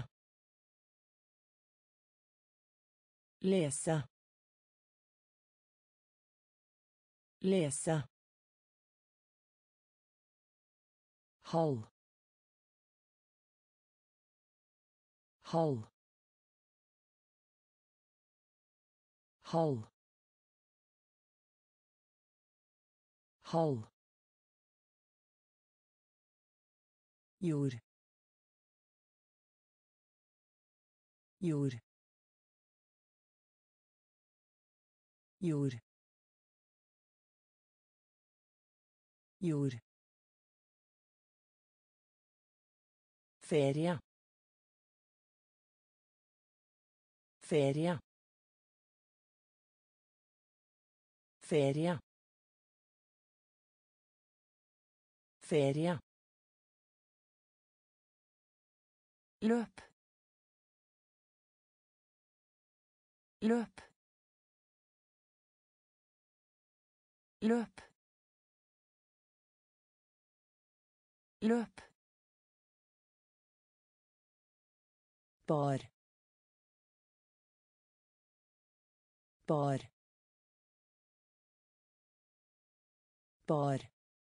Lese. Lese. Halv. Halv. Halv. Halv. Jord. Jord. Jord. Jord. Ferie. Ferie. Ferie. Ferie. Løp. Løp. Løp. Løp. Bar. Bar. Bar.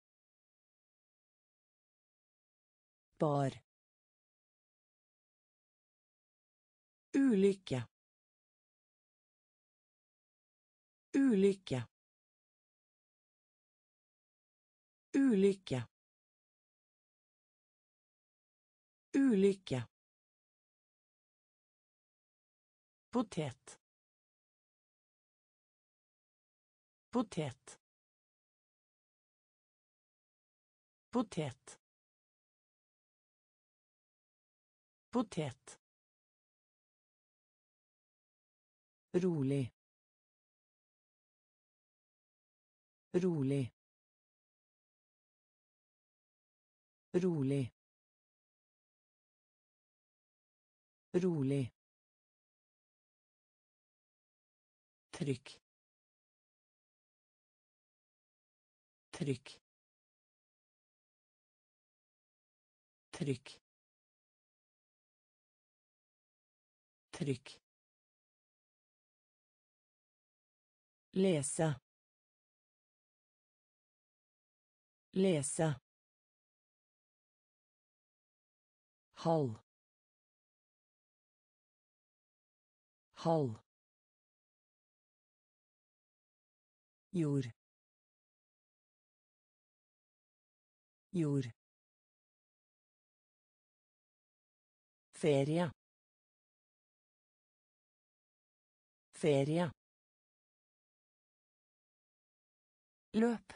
Bar. Ulykke. Ulykke. Ulykke. Ulykke. Potet. Potet. Potet. Potet. Rolig. Rolig. Rolig. Rolig. Trykk. Trykk. Trykk. Trykk. Lese. Lese. Halv. Halv. Jord. Jord. Ferie. Ferie. Løp.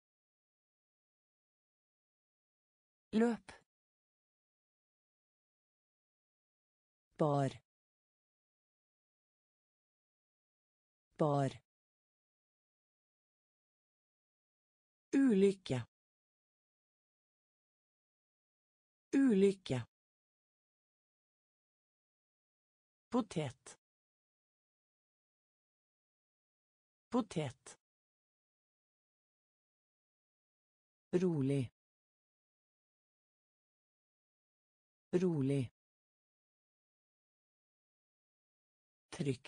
Løp. Bar. Bar. Ulykke. Ulykke. Potet. Potet. Rolig. Rolig. Trykk.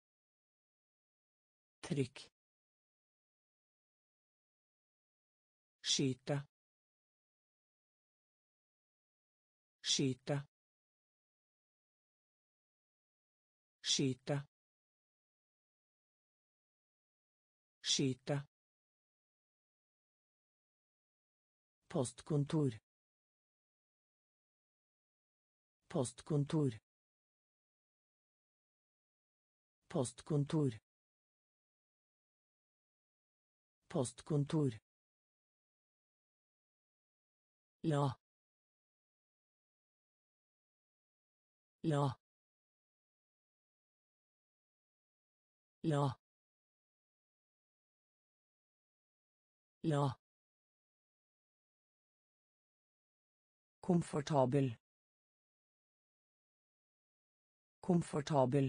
Trykk. skyte skyte skyte skyte postkontor postkontor postkontor postkontor la la la la komfortabel komfortabel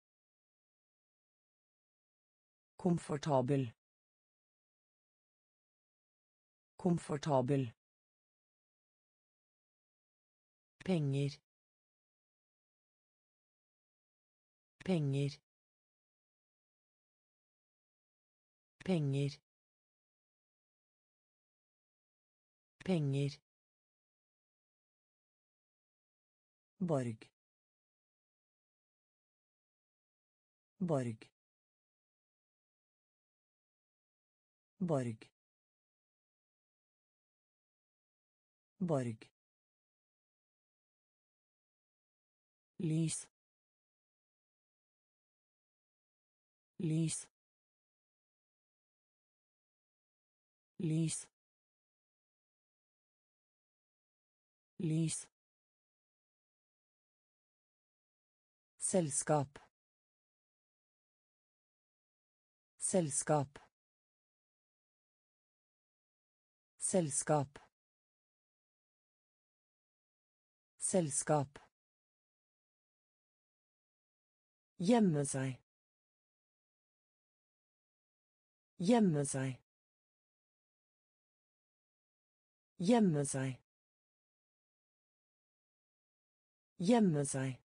komfortabel komfortabel penger penger penger penger borg borg borg borg lys lys lys lys selskap selskap selskap selskap gjemme seg gjemme seg gjemme seg gjemme seg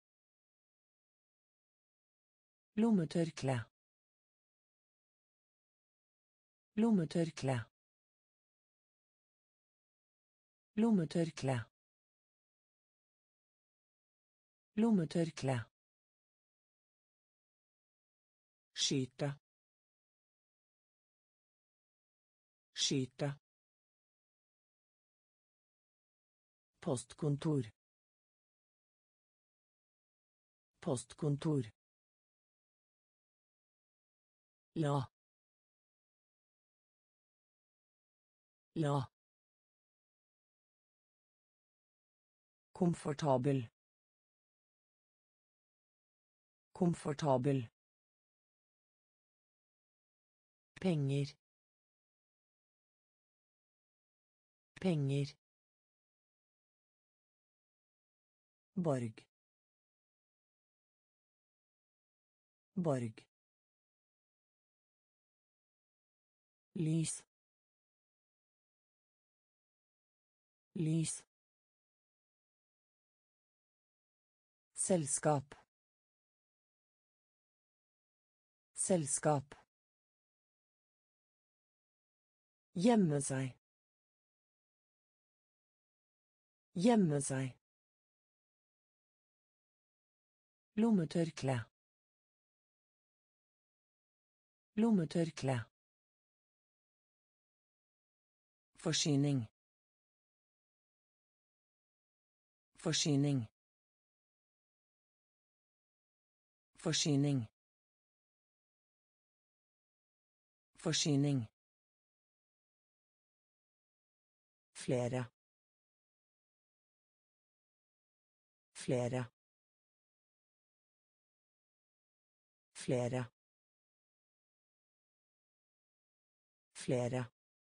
lommetørkle lommetørkle lommetørkle lommetørkle skyte skyte postkontor postkontor la la komfortabel komfortabel penger penger borg borg lys lys selskap selskap gjemme seg gjemme seg lommetørkle lommetørkle forsyning forsyning forsyning forsyning flere flere flere flere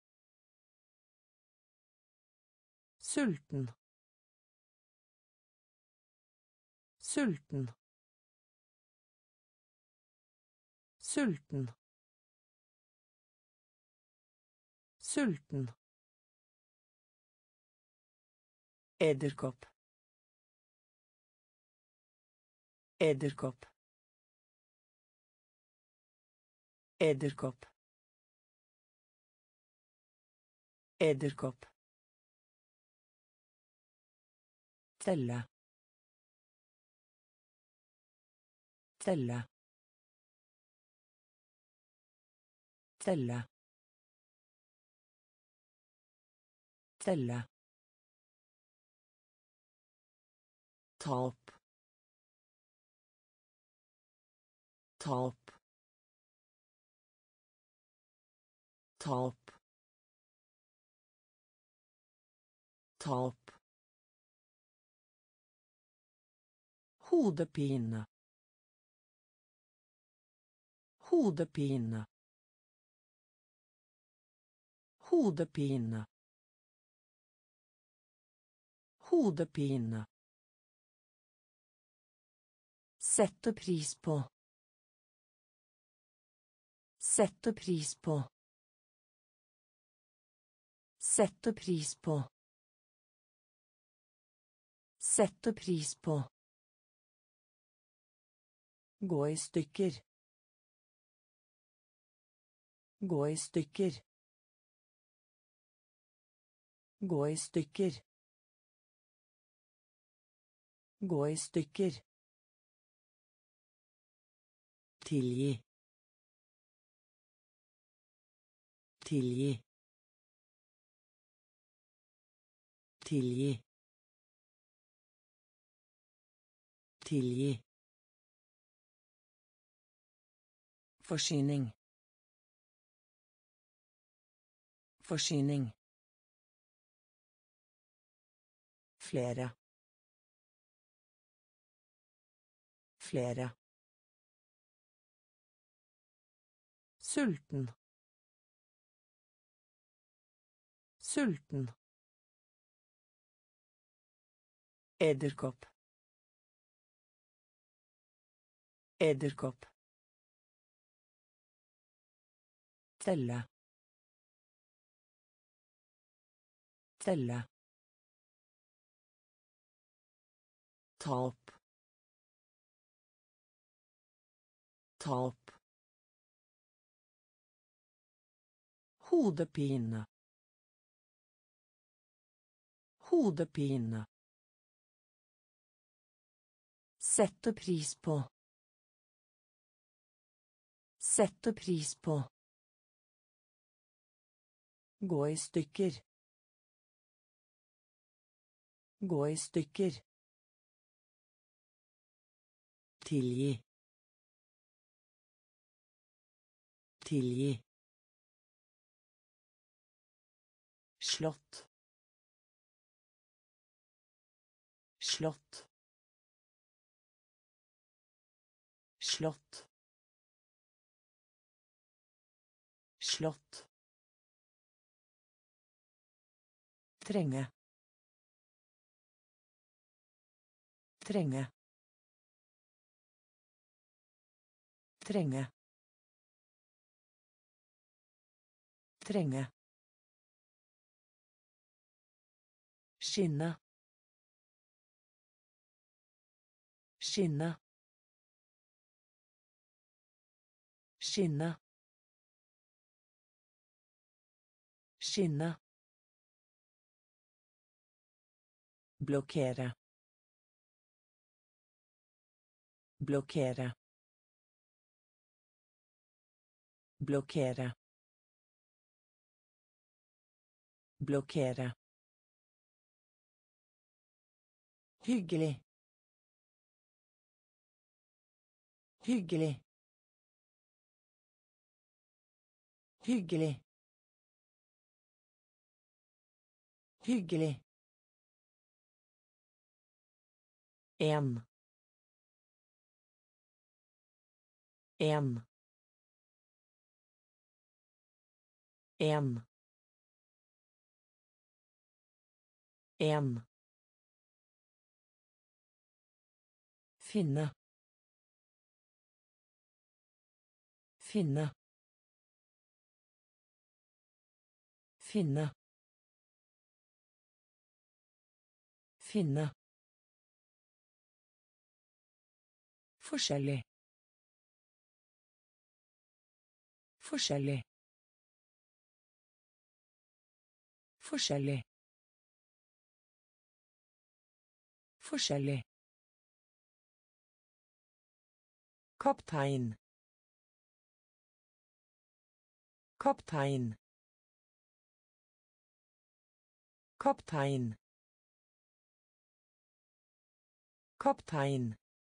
sulten sulten sulten sulten edderkopp edderkopp edderkopp Edderkopp. Telle. Telle. Telle. Telle. Tap. Tap. Tap. Tap. Hodepine. Hodepine. Hodepine. Hodepine. Sette pris på. Sette pris på. Sette pris på. Sette pris på. Gå i stykker. Gå i stykker. Gå i stykker. Gå i stykker. Tilgi. Tilgi. Tilgi. Tilgi. Forsyning. Forsyning. Flere. Flere. Sulten. Sulten. Edderkopp. Edderkopp. Telle. Telle. Tap. Tap. Hodepine. Hodepine. Sette pris på. Sette pris på. Gå i stykker. Gå i stykker. Tilgi. Tilgi. Slott. Slott. Slott. Slott. Trenge. Trenge. Trenge. Trenge. Skinne. Skinne. Skinne. Skinne. Blokkere. Blokkere. Blokkere. Blokkere. Hyggelig. Hyggelig. Hyggelig. Hyggelig. En. En. En. En. Finne. Finne. Finne. Finne. Forskjellig. Forskjellig. Forskjellig. Forskjellig. Kaptein. Kaptein. Kaptein. Kaptein.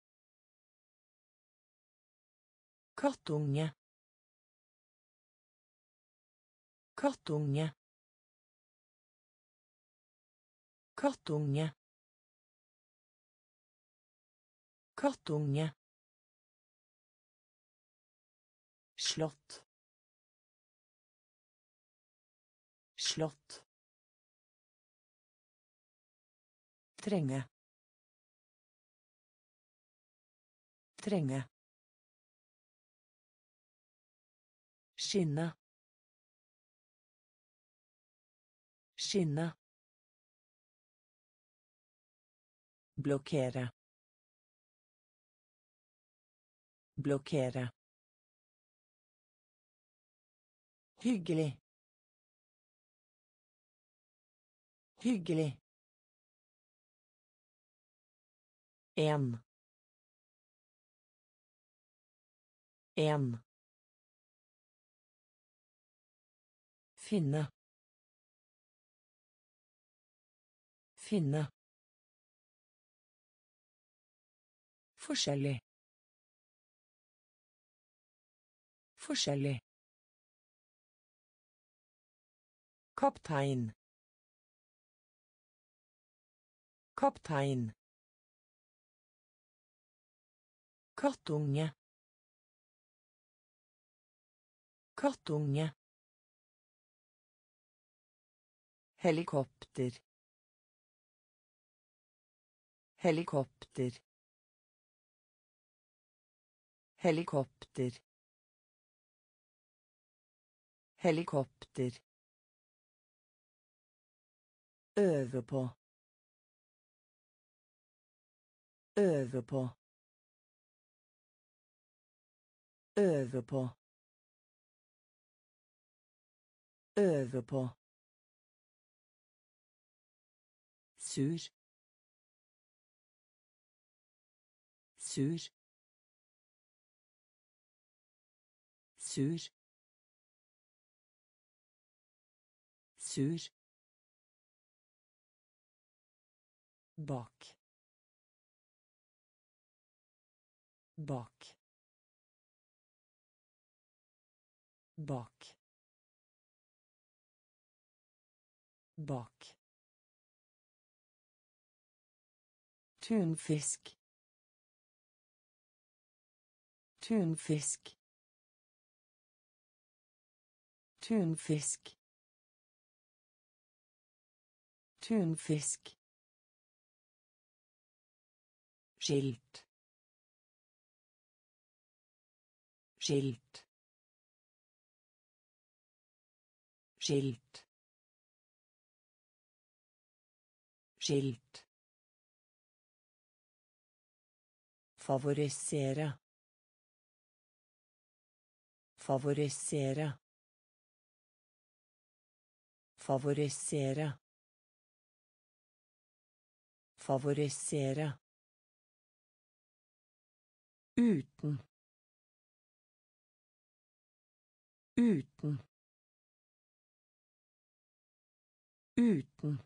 Kattunge. Kattunge. Kattunge. Kattunge. Slott. Slott. Trenge. Trenge. Skinne. Skinne. Blokkere. Blokkere. Hyggelig. Hyggelig. En. En. Finne. Finne. Forskjellig. Forskjellig. Kaptein. Kaptein. Kattunge. Kattunge. Helikopter. Helikopter. Helikopter. Helikopter. Øve på. Øve på. Øve på. Øve på. Sur. Sur. Sur. Sur. Bak. Bak. Bak. Bak. Tunfisk. Tunfisk. Tunfisk. Tunfisk. Skilt. Skilt. Skilt. Skilt. Favorisere. Favorisere. Favorisere. Favorisere. Uten. Uten. Uten.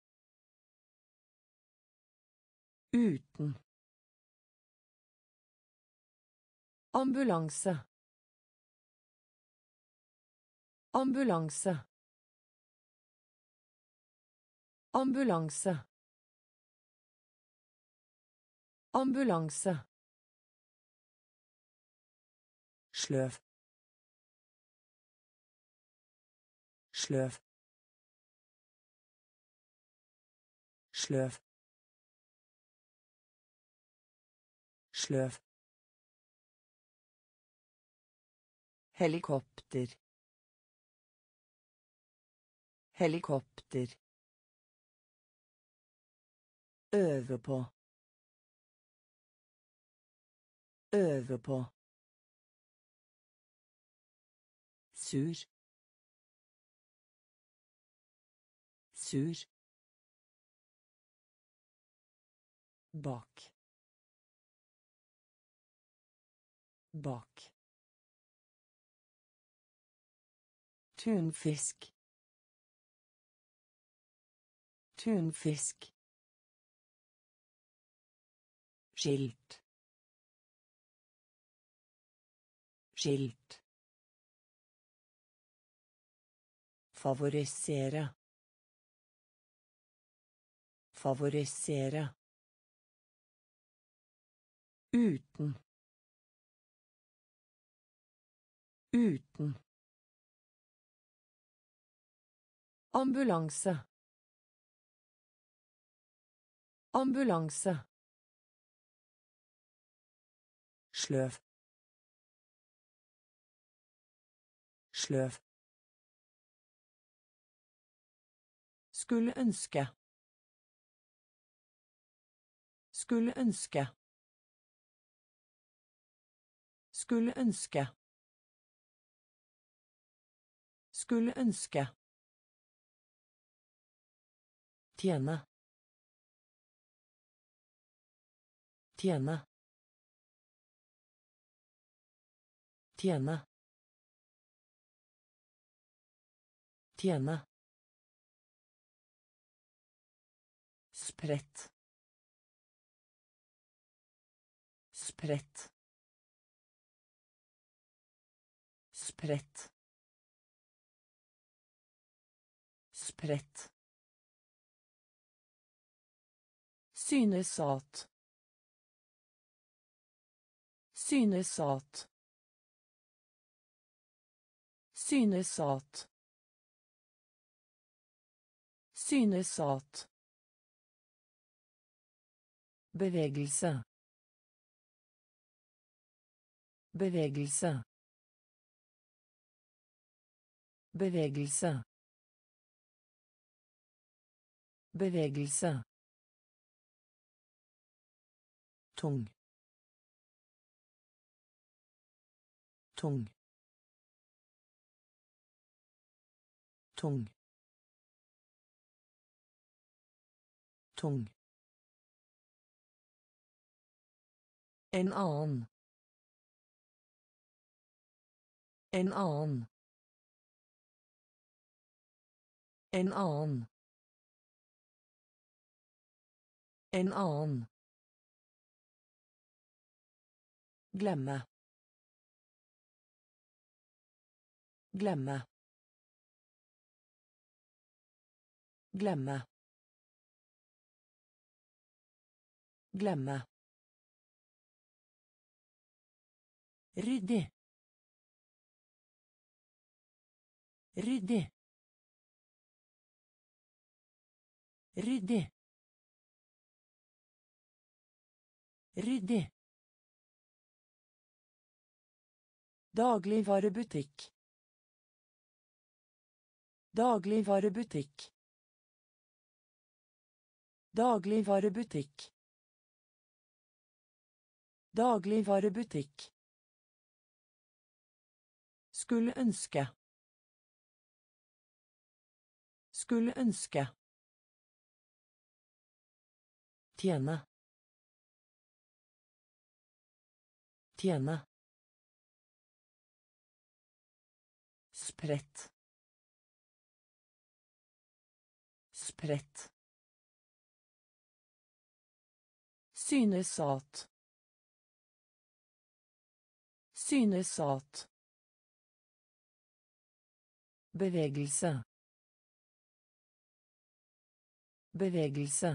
Uten. Ambulanse. Ambulanse. Ambulanse. Ambulanse. Sløv. Sløv. Sløv. Sløv. Helikopter. Helikopter. Øve på. Øve på. Sur. sur bak bak tunfisk tunfisk skilt skilt favorisere favorisere uten uten ambulanse ambulanse sløv sløv skulle ønske skulle ønske skulle ønske skulle ønske tjene tjene tjene tjene spredt spredt spredt spredt synes at synes at synes at synes at bevegelse bevegelse bevegelse bevegelse tung tung tung tung en annen en annen en annen en annen glemme glemme glemme glemme ryddig ryddig ryddig ryddig dagligvarebutikk dagligvarebutikk dagligvarebutikk dagligvarebutikk skulle ønske skulle ønske tjene tjene spredt spredt synes at synes at bevegelse bevegelse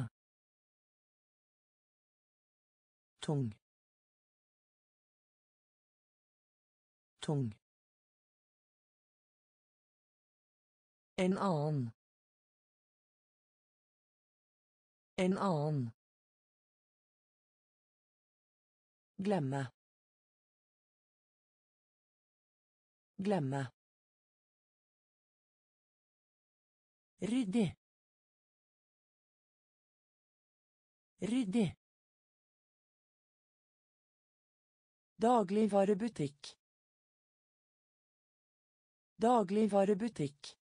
tung tung en annen en annen glemme glemme ryddig ryddig dagligvarebutikk dagligvarebutikk